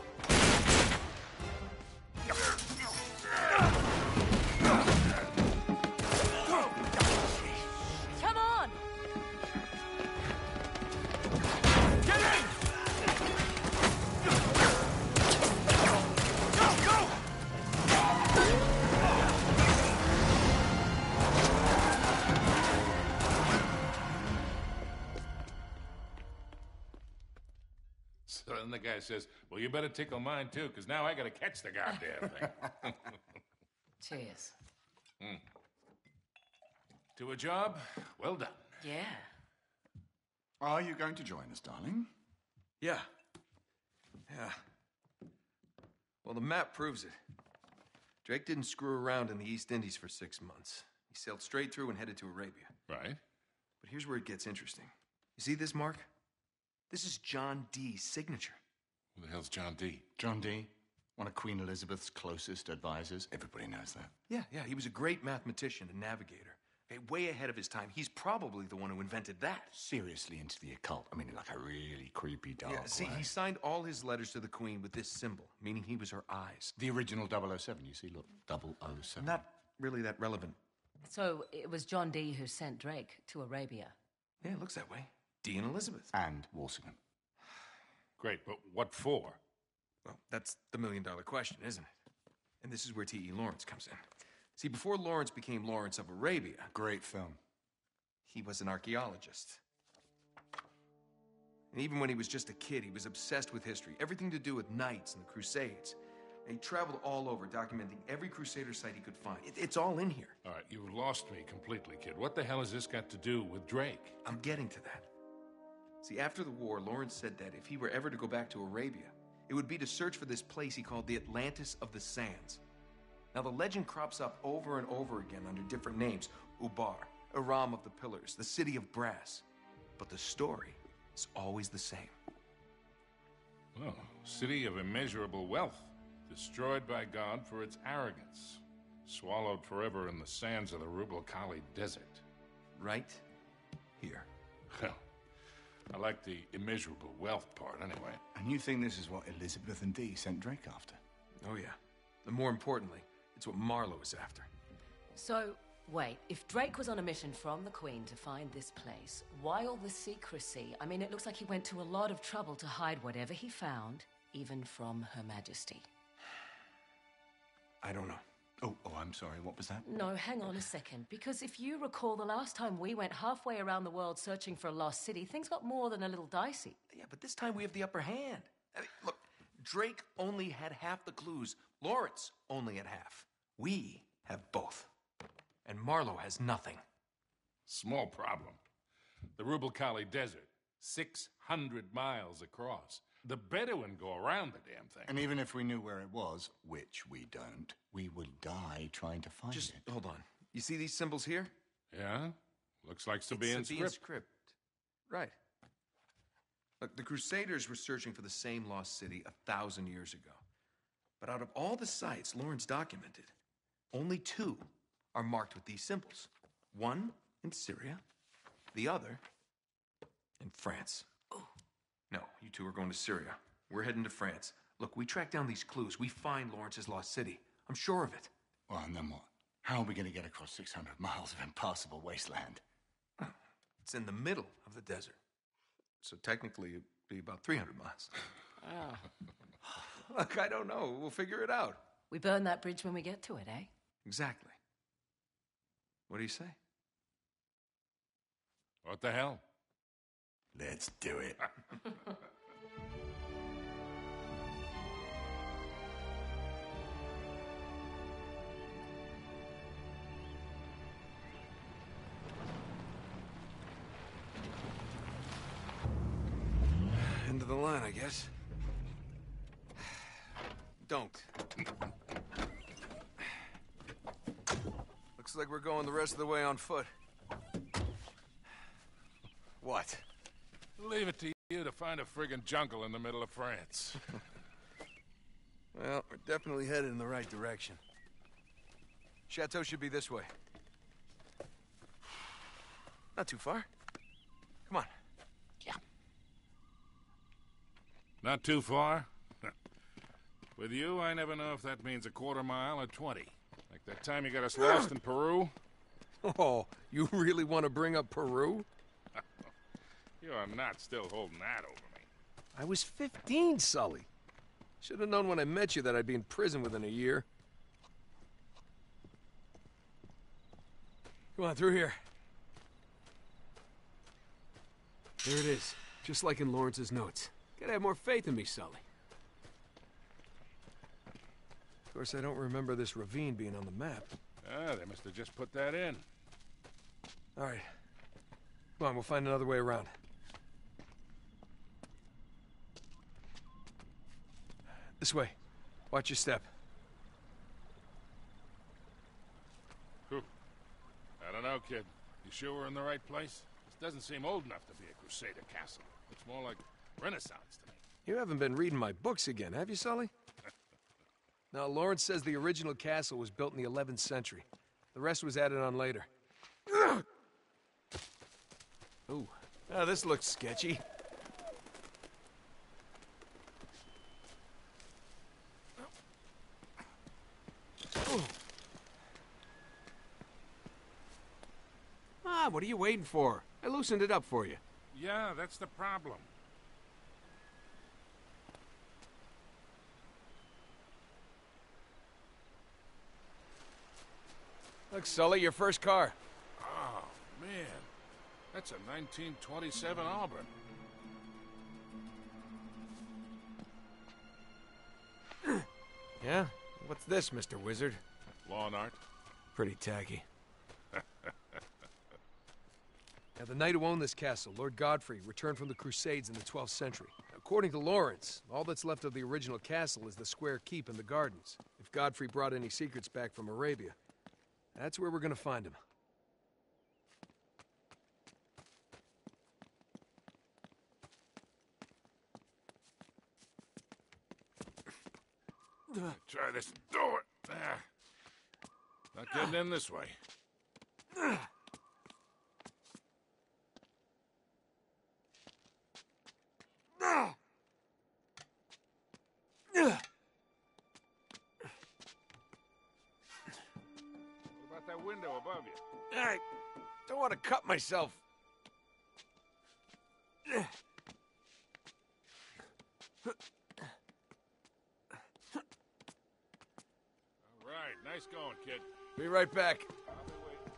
Come on! Get in! So then the guy says, well, you better tickle mine too, because now I gotta catch the goddamn thing. Cheers. Mm. To a job, well done. Yeah. Are you going to join us, darling? Yeah. Yeah. Well, the map proves it. Drake didn't screw around in the East Indies for six months. He sailed straight through and headed to Arabia. Right. But here's where it gets interesting. You see this mark? This is John Dee's signature. Who the hell's John Dee? John Dee, one of Queen Elizabeth's closest advisors. Everybody knows that. Yeah, yeah, he was a great mathematician and navigator. Okay, way ahead of his time. He's probably the one who invented that. Seriously into the occult. I mean, like a really creepy dark Yeah, see, way. he signed all his letters to the Queen with this symbol, meaning he was her eyes. The original double oh seven, you see, look, double oh seven. Not really that relevant. So it was John Dee who sent Drake to Arabia. Yeah, it looks that way. Dee and Elizabeth. And Walsingham. Great, but what for? Well, that's the million-dollar question, isn't it? And this is where T E Lawrence comes in. See, before Lawrence became Lawrence of Arabia... Great film. He was an archaeologist. And even when he was just a kid, he was obsessed with history. Everything to do with knights and the Crusades. And he traveled all over, documenting every Crusader site he could find. It, it's all in here. All right, you've lost me completely, kid. What the hell has this got to do with Drake? I'm getting to that. See, after the war, Lawrence said that if he were ever to go back to Arabia, it would be to search for this place he called the Atlantis of the Sands. Now, the legend crops up over and over again under different names. Ubar, Aram of the Pillars, the City of Brass. But the story is always the same. Oh, city of immeasurable wealth, destroyed by God for its arrogance, swallowed forever in the sands of the Rub' al Khali Desert. Right here. Well, I like the immeasurable wealth part, anyway. And you think this is what Elizabeth and Dee sent Drake after? Oh, yeah. And more importantly, it's what Marlowe is after. So, wait, if Drake was on a mission from the Queen to find this place, why all the secrecy? I mean, it looks like he went to a lot of trouble to hide whatever he found, even from Her Majesty. I don't know. Oh, oh, I'm sorry, what was that? No, hang on a second. Because if you recall, the last time we went halfway around the world searching for a lost city, things got more than a little dicey. Yeah, but this time we have the upper hand. I mean, look, Drake only had half the clues. Lawrence only had half. We have both. And Marlowe has nothing. Small problem. The Rub' al Khali Desert, six hundred miles across. The Bedouin go around the damn thing. And even if we knew where it was, which we don't, we would die trying to find Just it. hold on. You see these symbols here? Yeah? Looks like Sabaean It's Sabaean script. script. Right. Look, the Crusaders were searching for the same lost city a thousand years ago. But out of all the sites Lawrence documented, only two are marked with these symbols. One in Syria, the other in France. No, you two are going to Syria. We're heading to France. Look, we track down these clues. We find Lawrence's lost city. I'm sure of it. Well, and then what? How are we going to get across six hundred miles of impassable wasteland? It's in the middle of the desert. So technically, it'd be about three hundred miles. Oh. Look, I don't know. We'll figure it out. We burn that bridge when we get to it, eh? Exactly. What do you say? What the hell? Let's do it. End of the line, I guess. Don't. Looks like we're going the rest of the way on foot. What? Leave it to you to find a friggin' jungle in the middle of France. Well, we're definitely headed in the right direction. Chateau should be this way. Not too far. Come on. Yeah. Not too far? With you, I never know if that means a quarter mile or twenty. Like that time you got us lost in Peru? Oh, you really want to bring up Peru? You are not still holding that over me. I was fifteen, Sully. Should have known when I met you that I'd be in prison within a year. Come on, through here. There it is, just like in Lawrence's notes. Gotta have more faith in me, Sully. Of course, I don't remember this ravine being on the map. Ah, they must have just put that in. All right. Come on, we'll find another way around. This way. Watch your step. Whew. I don't know, kid. You sure we're in the right place? This doesn't seem old enough to be a Crusader castle. Looks more like Renaissance to me. You haven't been reading my books again, have you, Sully? Now, Lawrence says the original castle was built in the eleventh century. The rest was added on later. Ooh. Ah, this looks sketchy. Ah, what are you waiting for? I loosened it up for you. Yeah, that's the problem. Look, Sully, your first car. Oh, man. That's a nineteen twenty-seven Auburn. Yeah? What's this, Mister Wizard? Lawn art. Pretty tacky. Now, the knight who owned this castle, Lord Godfrey, returned from the Crusades in the twelfth century. According to Lawrence, all that's left of the original castle is the square keep and the gardens. If Godfrey brought any secrets back from Arabia, that's where we're gonna find him. Try this door. Ah. Not getting in this way. What about that window above you? I don't want to cut myself. All right, nice going, kid. Be right back. I'll be waiting.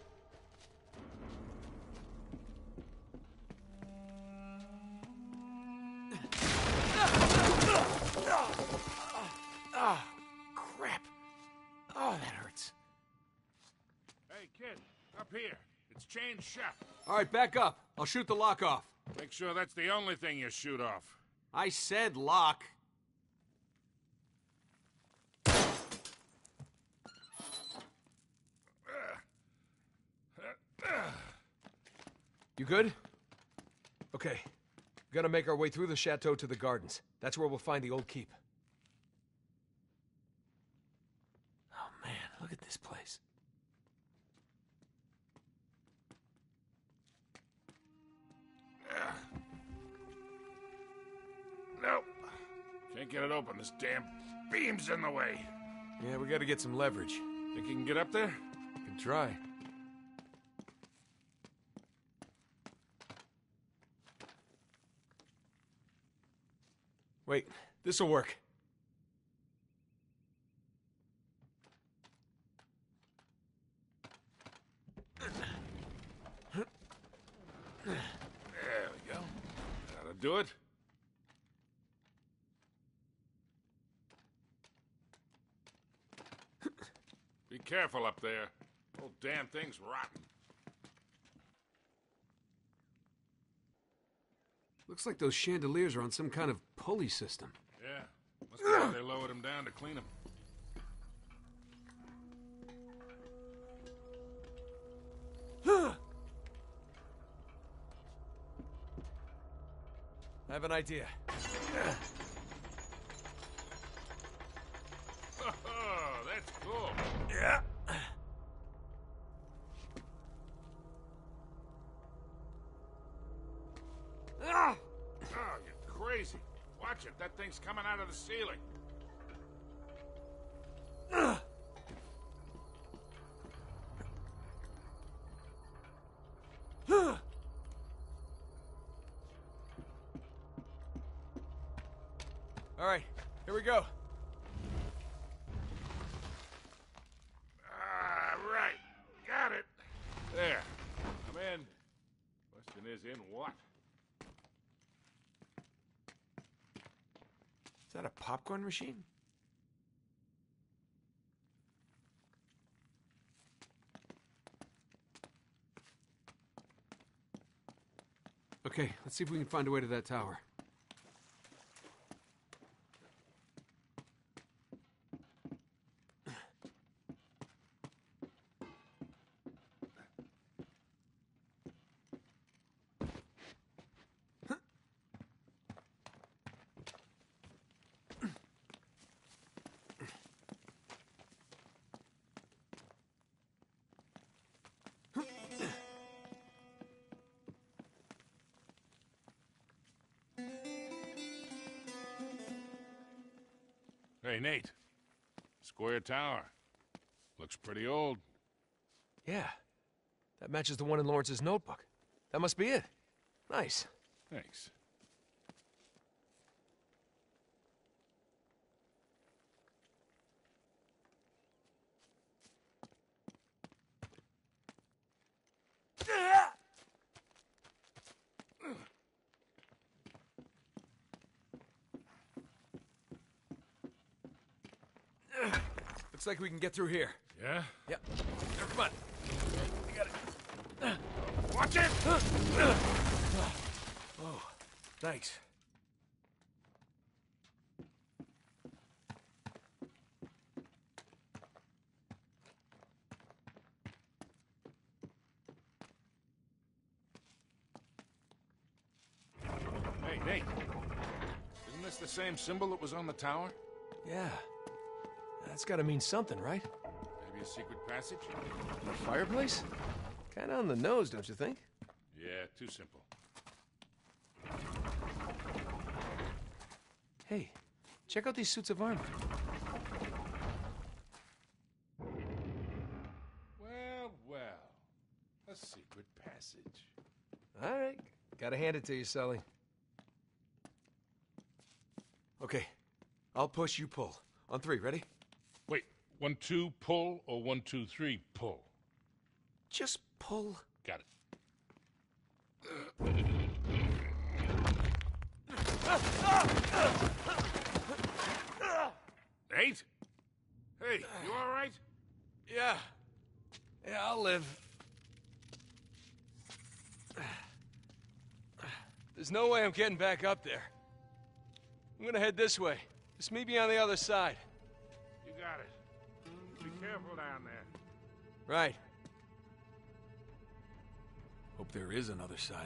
Oh, crap. Oh, that hurts. Hey, kid, up here. It's chained shut. All right, back up. I'll shoot the lock off. Make sure that's the only thing you shoot off. I said lock. You good? Okay. We gotta make our way through the chateau to the gardens. That's where we'll find the old keep. Oh, man, look at this place. Nope. Can't get it open. This damn beam's in the way. Yeah, we gotta get some leverage. Think you can get up there? Can try. Wait, this'll work. There we go. That'll do it. Be careful up there. Whole damn thing's rotten. Looks like those chandeliers are on some kind of pulley system. Yeah. Must be why they lowered them down to clean them. I have an idea. Oh, that's cool. Yeah. Ah! Oh, you're crazy. Watch it. That thing's coming out of the ceiling. All right, here we go. Ah, right. Got it. There. I'm in. Question is, in what? Is that a popcorn machine? Okay, let's see if we can find a way to that tower. Hey, Nate. Square Tower. Looks pretty old. Yeah. That matches the one in Lawrence's notebook. That must be it. Nice. Thanks. Looks like we can get through here. Yeah? Yep. Now, come on. I got it. Watch it! Oh, thanks. Hey, Nate. Isn't this the same symbol that was on the tower? Yeah. That's gotta mean something, right? Maybe a secret passage? A fireplace? Kinda on the nose, don't you think? Yeah, too simple. Hey, check out these suits of armor. Well, well. A secret passage. All right. Gotta hand it to you, Sully. Okay. I'll push, you pull. On three, ready? Wait, one, two, pull, or one, two, three, pull? Just pull. Got it. Nate? Hey, you all right? Yeah. Yeah, I'll live. There's no way I'm getting back up there. I'm gonna head this way. Just meet me on the other side. You got it. Be careful down there. Right. Hope there is another side.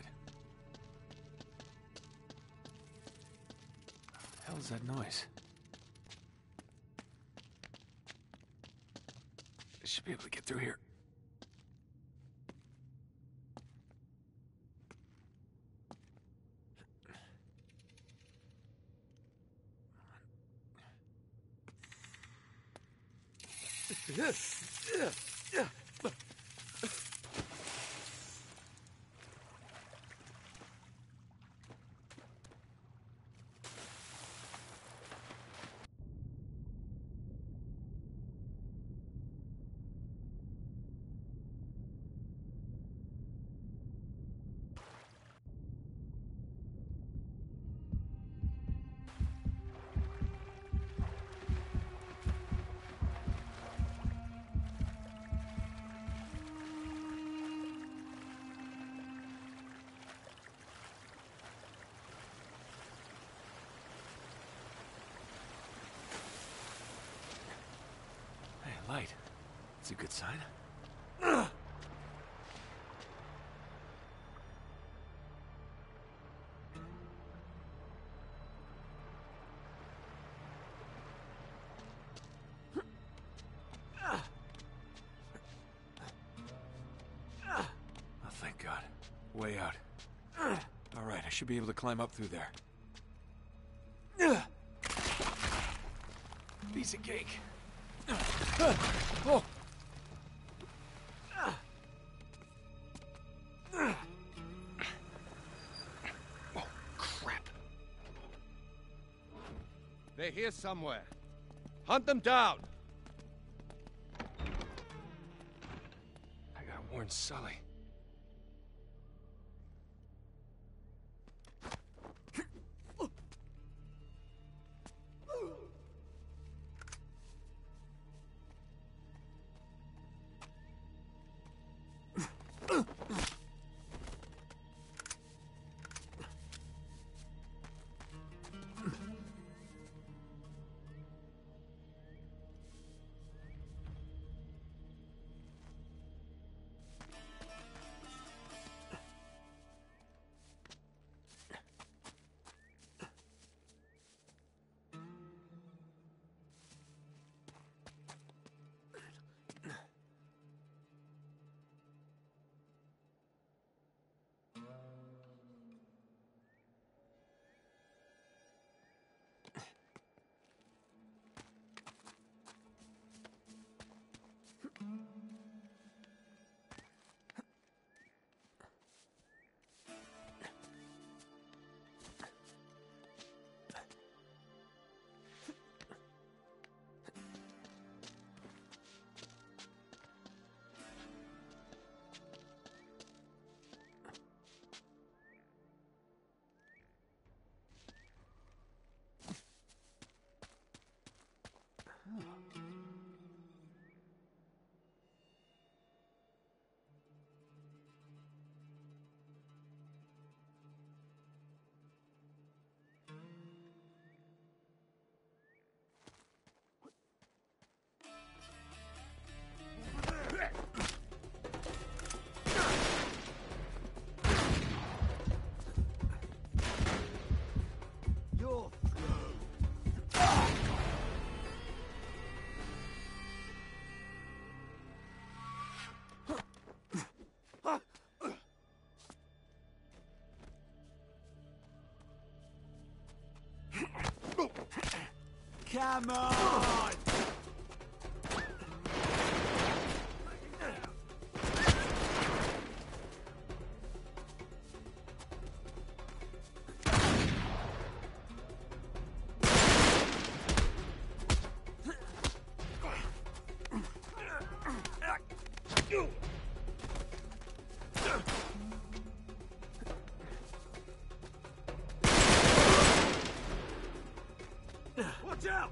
What the hell is that noise? I should be able to get through here. Yeah, yeah, yeah. Light. It's a good sign. Ugh. Oh, thank God. Way out. All right, I should be able to climb up through there. Piece of cake. Oh. Oh, crap. They're here somewhere. Hunt them down. I gotta warn Sully. Come on! Watch out!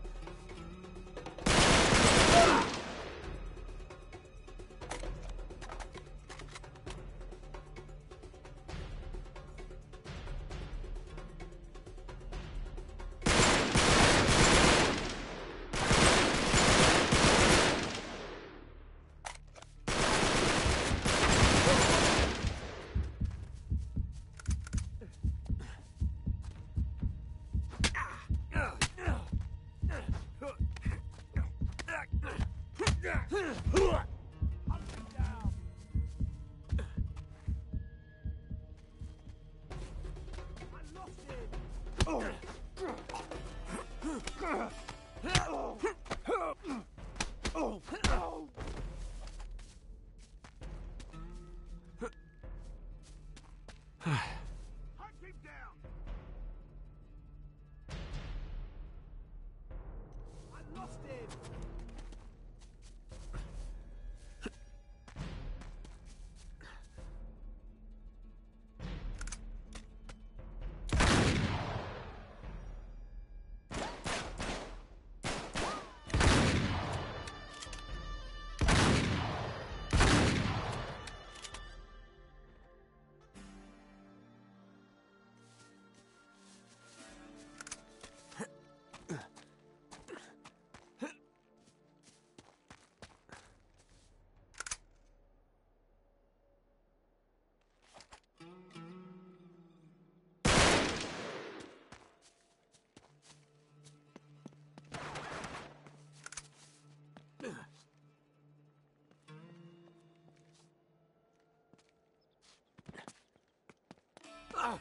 Ah!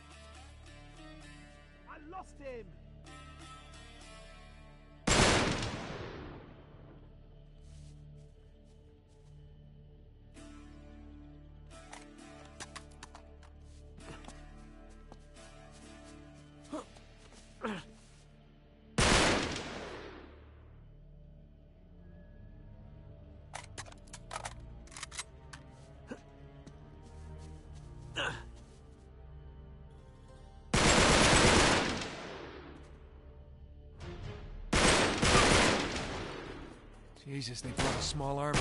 I lost him! Jesus, they brought a small army.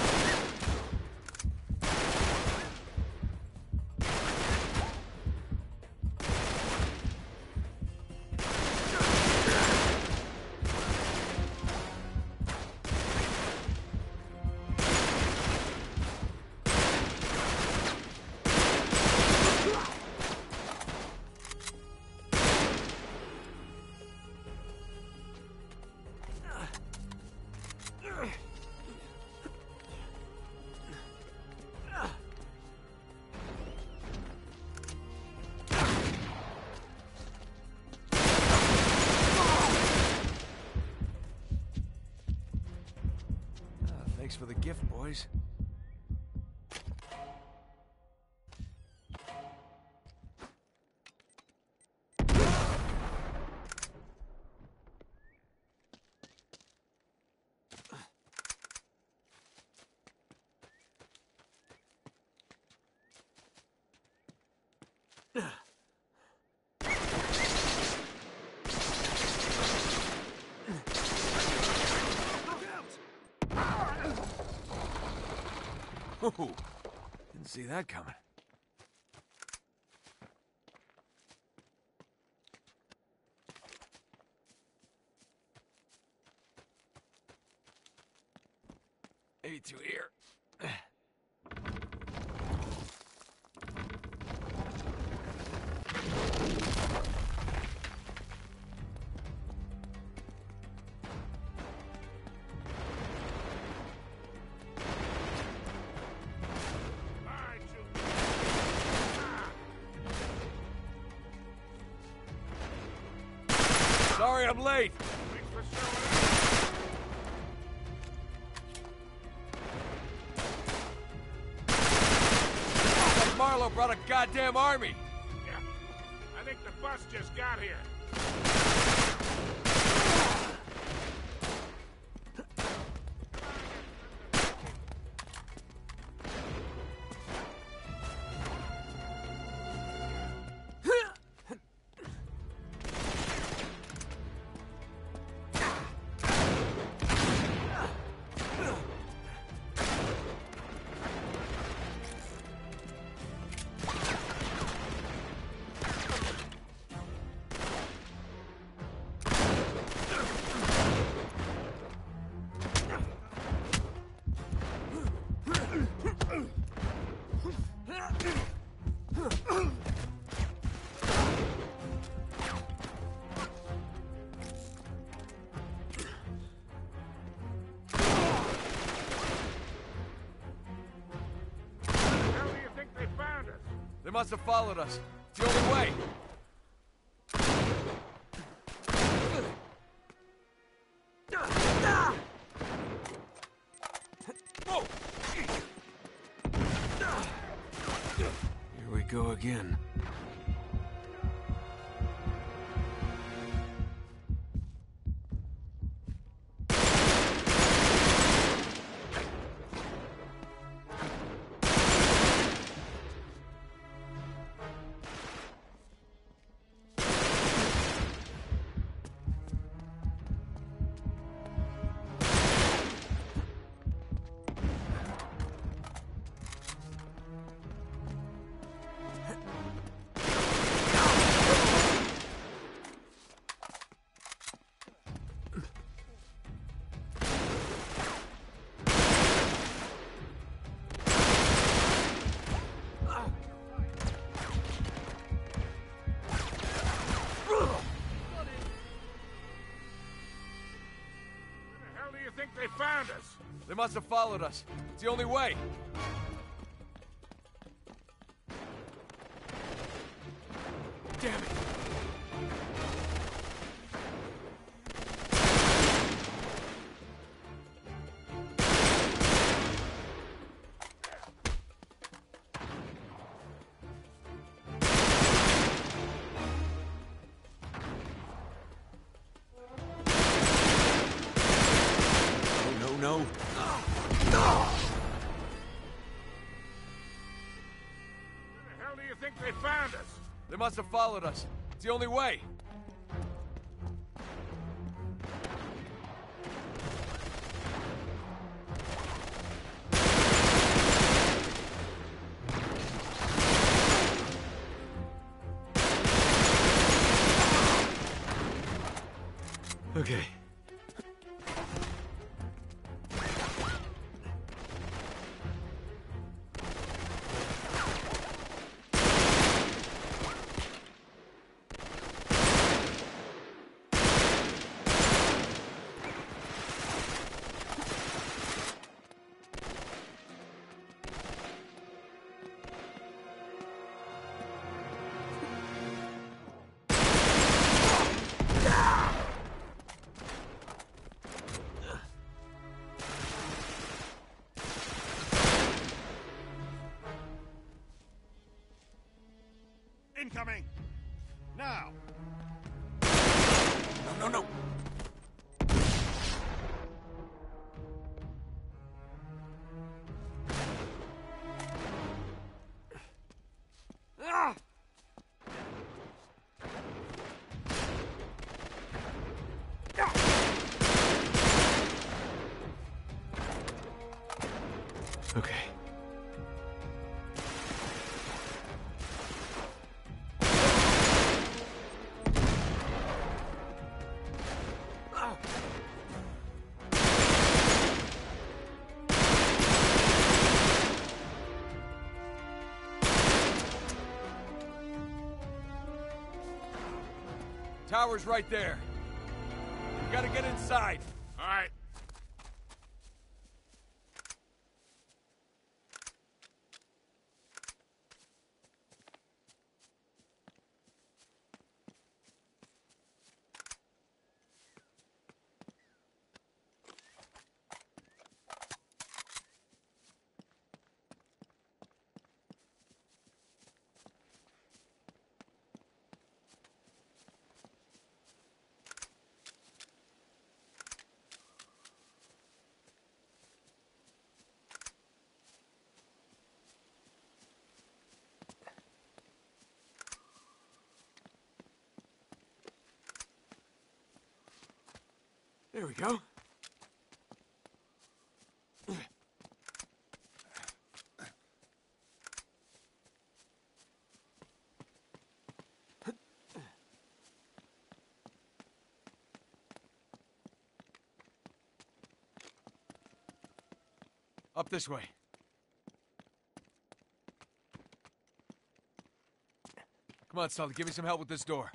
Thanks for the gift, boys. Oh, didn't see that coming. Maybe through here. Sorry I'm late. brought a goddamn army! Yeah. I think the bus just got here. They must have followed us. It's the only way. Whoa! Here we go again. They found us. They must have followed us. It's the only way. Damn it. No. Where the hell do you think they found us? They must have followed us. It's the only way. Okay. Incoming! Now! No, no, no! Ah! Okay. Tower's right there. We gotta get inside. All right. There we go. Up this way. Come on, Sully, give me some help with this door.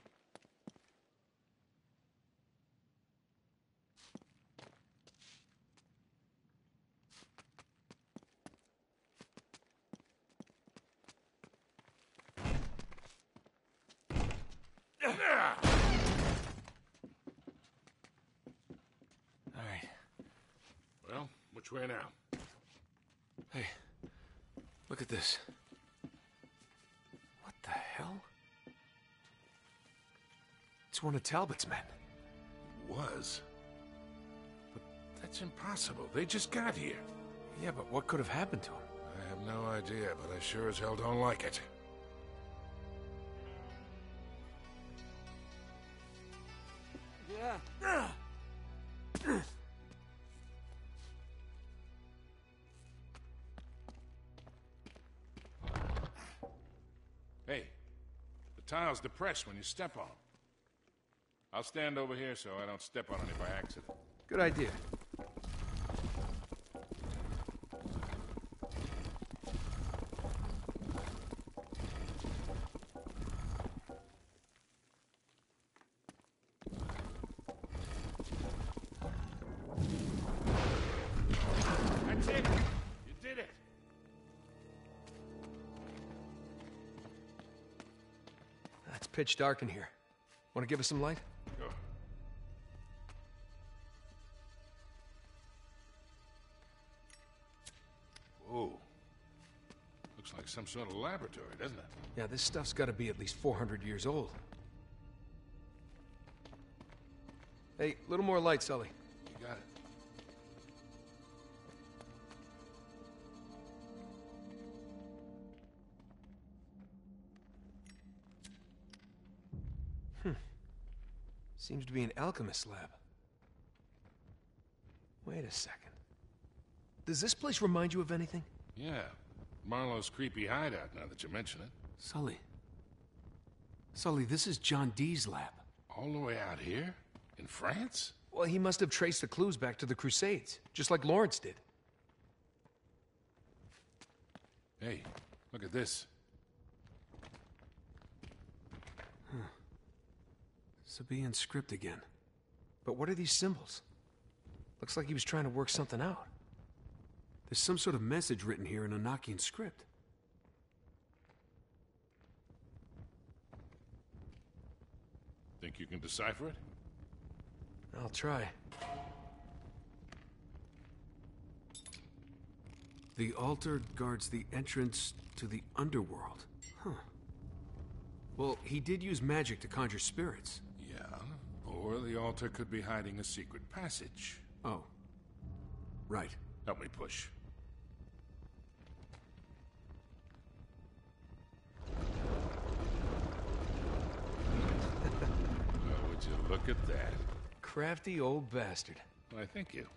All right. Well, which way now? Hey, look at this. What the hell? It's one of Talbot's men. Was. But that's impossible. They just got here. Yeah, but what could have happened to him? I have no idea, but I sure as hell don't like it. Yeah. Hey, the tile's depressed when you step on them. I'll stand over here so I don't step on any by accident. Good idea. That's it! You did it! It's pitch dark in here. Want to give us some light? Sure. Whoa. Looks like some sort of laboratory, doesn't it? Yeah, this stuff's got to be at least four hundred years old. Hey, a little more light, Sully. You got it. Hmm. Seems to be an alchemist's lab. Wait a second. Does this place remind you of anything? Yeah. Marlowe's creepy hideout, now that you mention it. Sully. Sully, this is John Dee's lab. All the way out here? In France? Well, he must have traced the clues back to the Crusades, just like Lawrence did. Hey, look at this. Huh. Sabaean script again. But what are these symbols? Looks like he was trying to work something out. There's some sort of message written here in Enochian script. Think you can decipher it? I'll try. The altar guards the entrance to the underworld. Huh. Well, he did use magic to conjure spirits. Yeah, or the altar could be hiding a secret passage. Oh. Right. Help me push. Oh, would you look at that? Crafty old bastard. Why, thank you.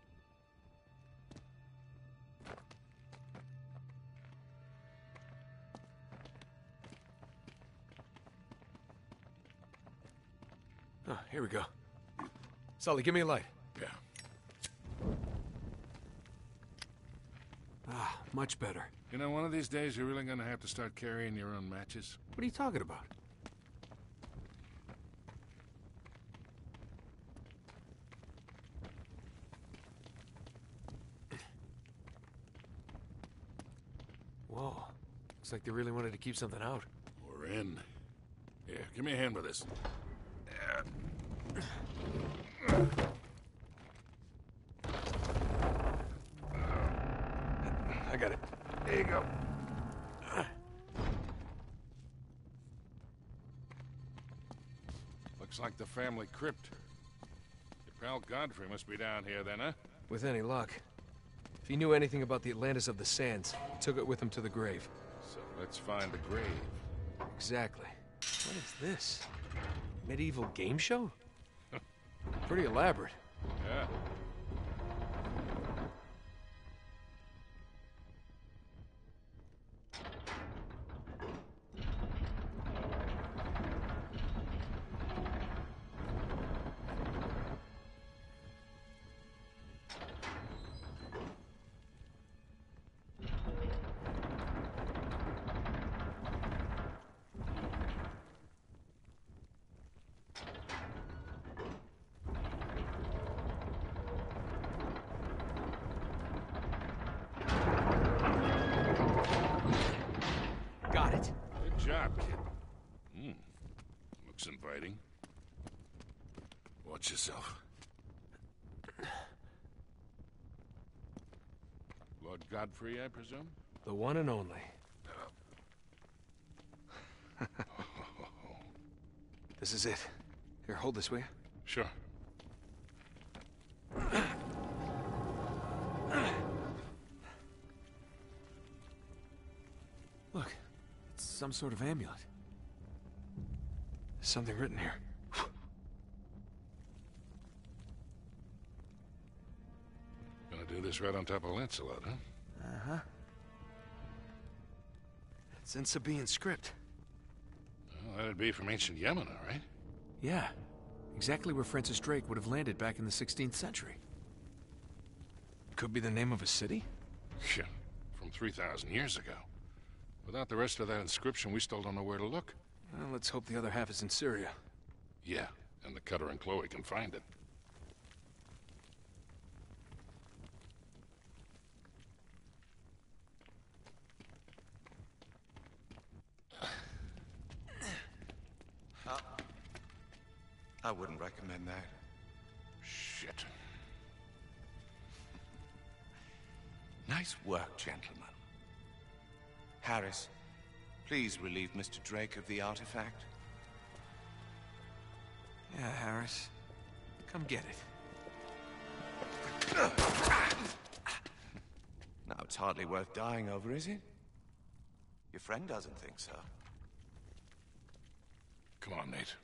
Oh, here we go. Sully, give me a light. Yeah. Ah, much better. You know, one of these days you're really gonna have to start carrying your own matches. What are you talking about? Whoa. Looks like they really wanted to keep something out. We're in. Here, give me a hand with this. I got it. There you go. Looks like the family crypt. Your pal Godfrey must be down here then, huh? With any luck. If he knew anything about the Atlantis of the Sands, he took it with him to the grave. So let's find the grave. Exactly. What is this? Medieval game show? Pretty elaborate. that. Got it. Good job, kid. Hmm. Looks inviting. Watch yourself. Lord Godfrey, I presume? The one and only. This is it. Here, hold this, will you? Sure. Look, it's some sort of amulet. There's something written here. Gonna do this right on top of Lancelot, huh? Uh-huh. It's in Sabaean script. Well, that'd be from ancient Yemen, all right? Yeah. Exactly where Francis Drake would have landed back in the sixteenth century. Could be the name of a city? Yeah, from three thousand years ago. Without the rest of that inscription, we still don't know where to look. Well, let's hope the other half is in Syria. Yeah, and the Cutter and Chloe can find it. Uh, I wouldn't recommend that. Shit. Nice work, gentlemen. Harris, please relieve Mister Drake of the artifact. Yeah, Harris. Come get it. Now, it's hardly worth dying over, is it? Your friend doesn't think so. Come on, Nate.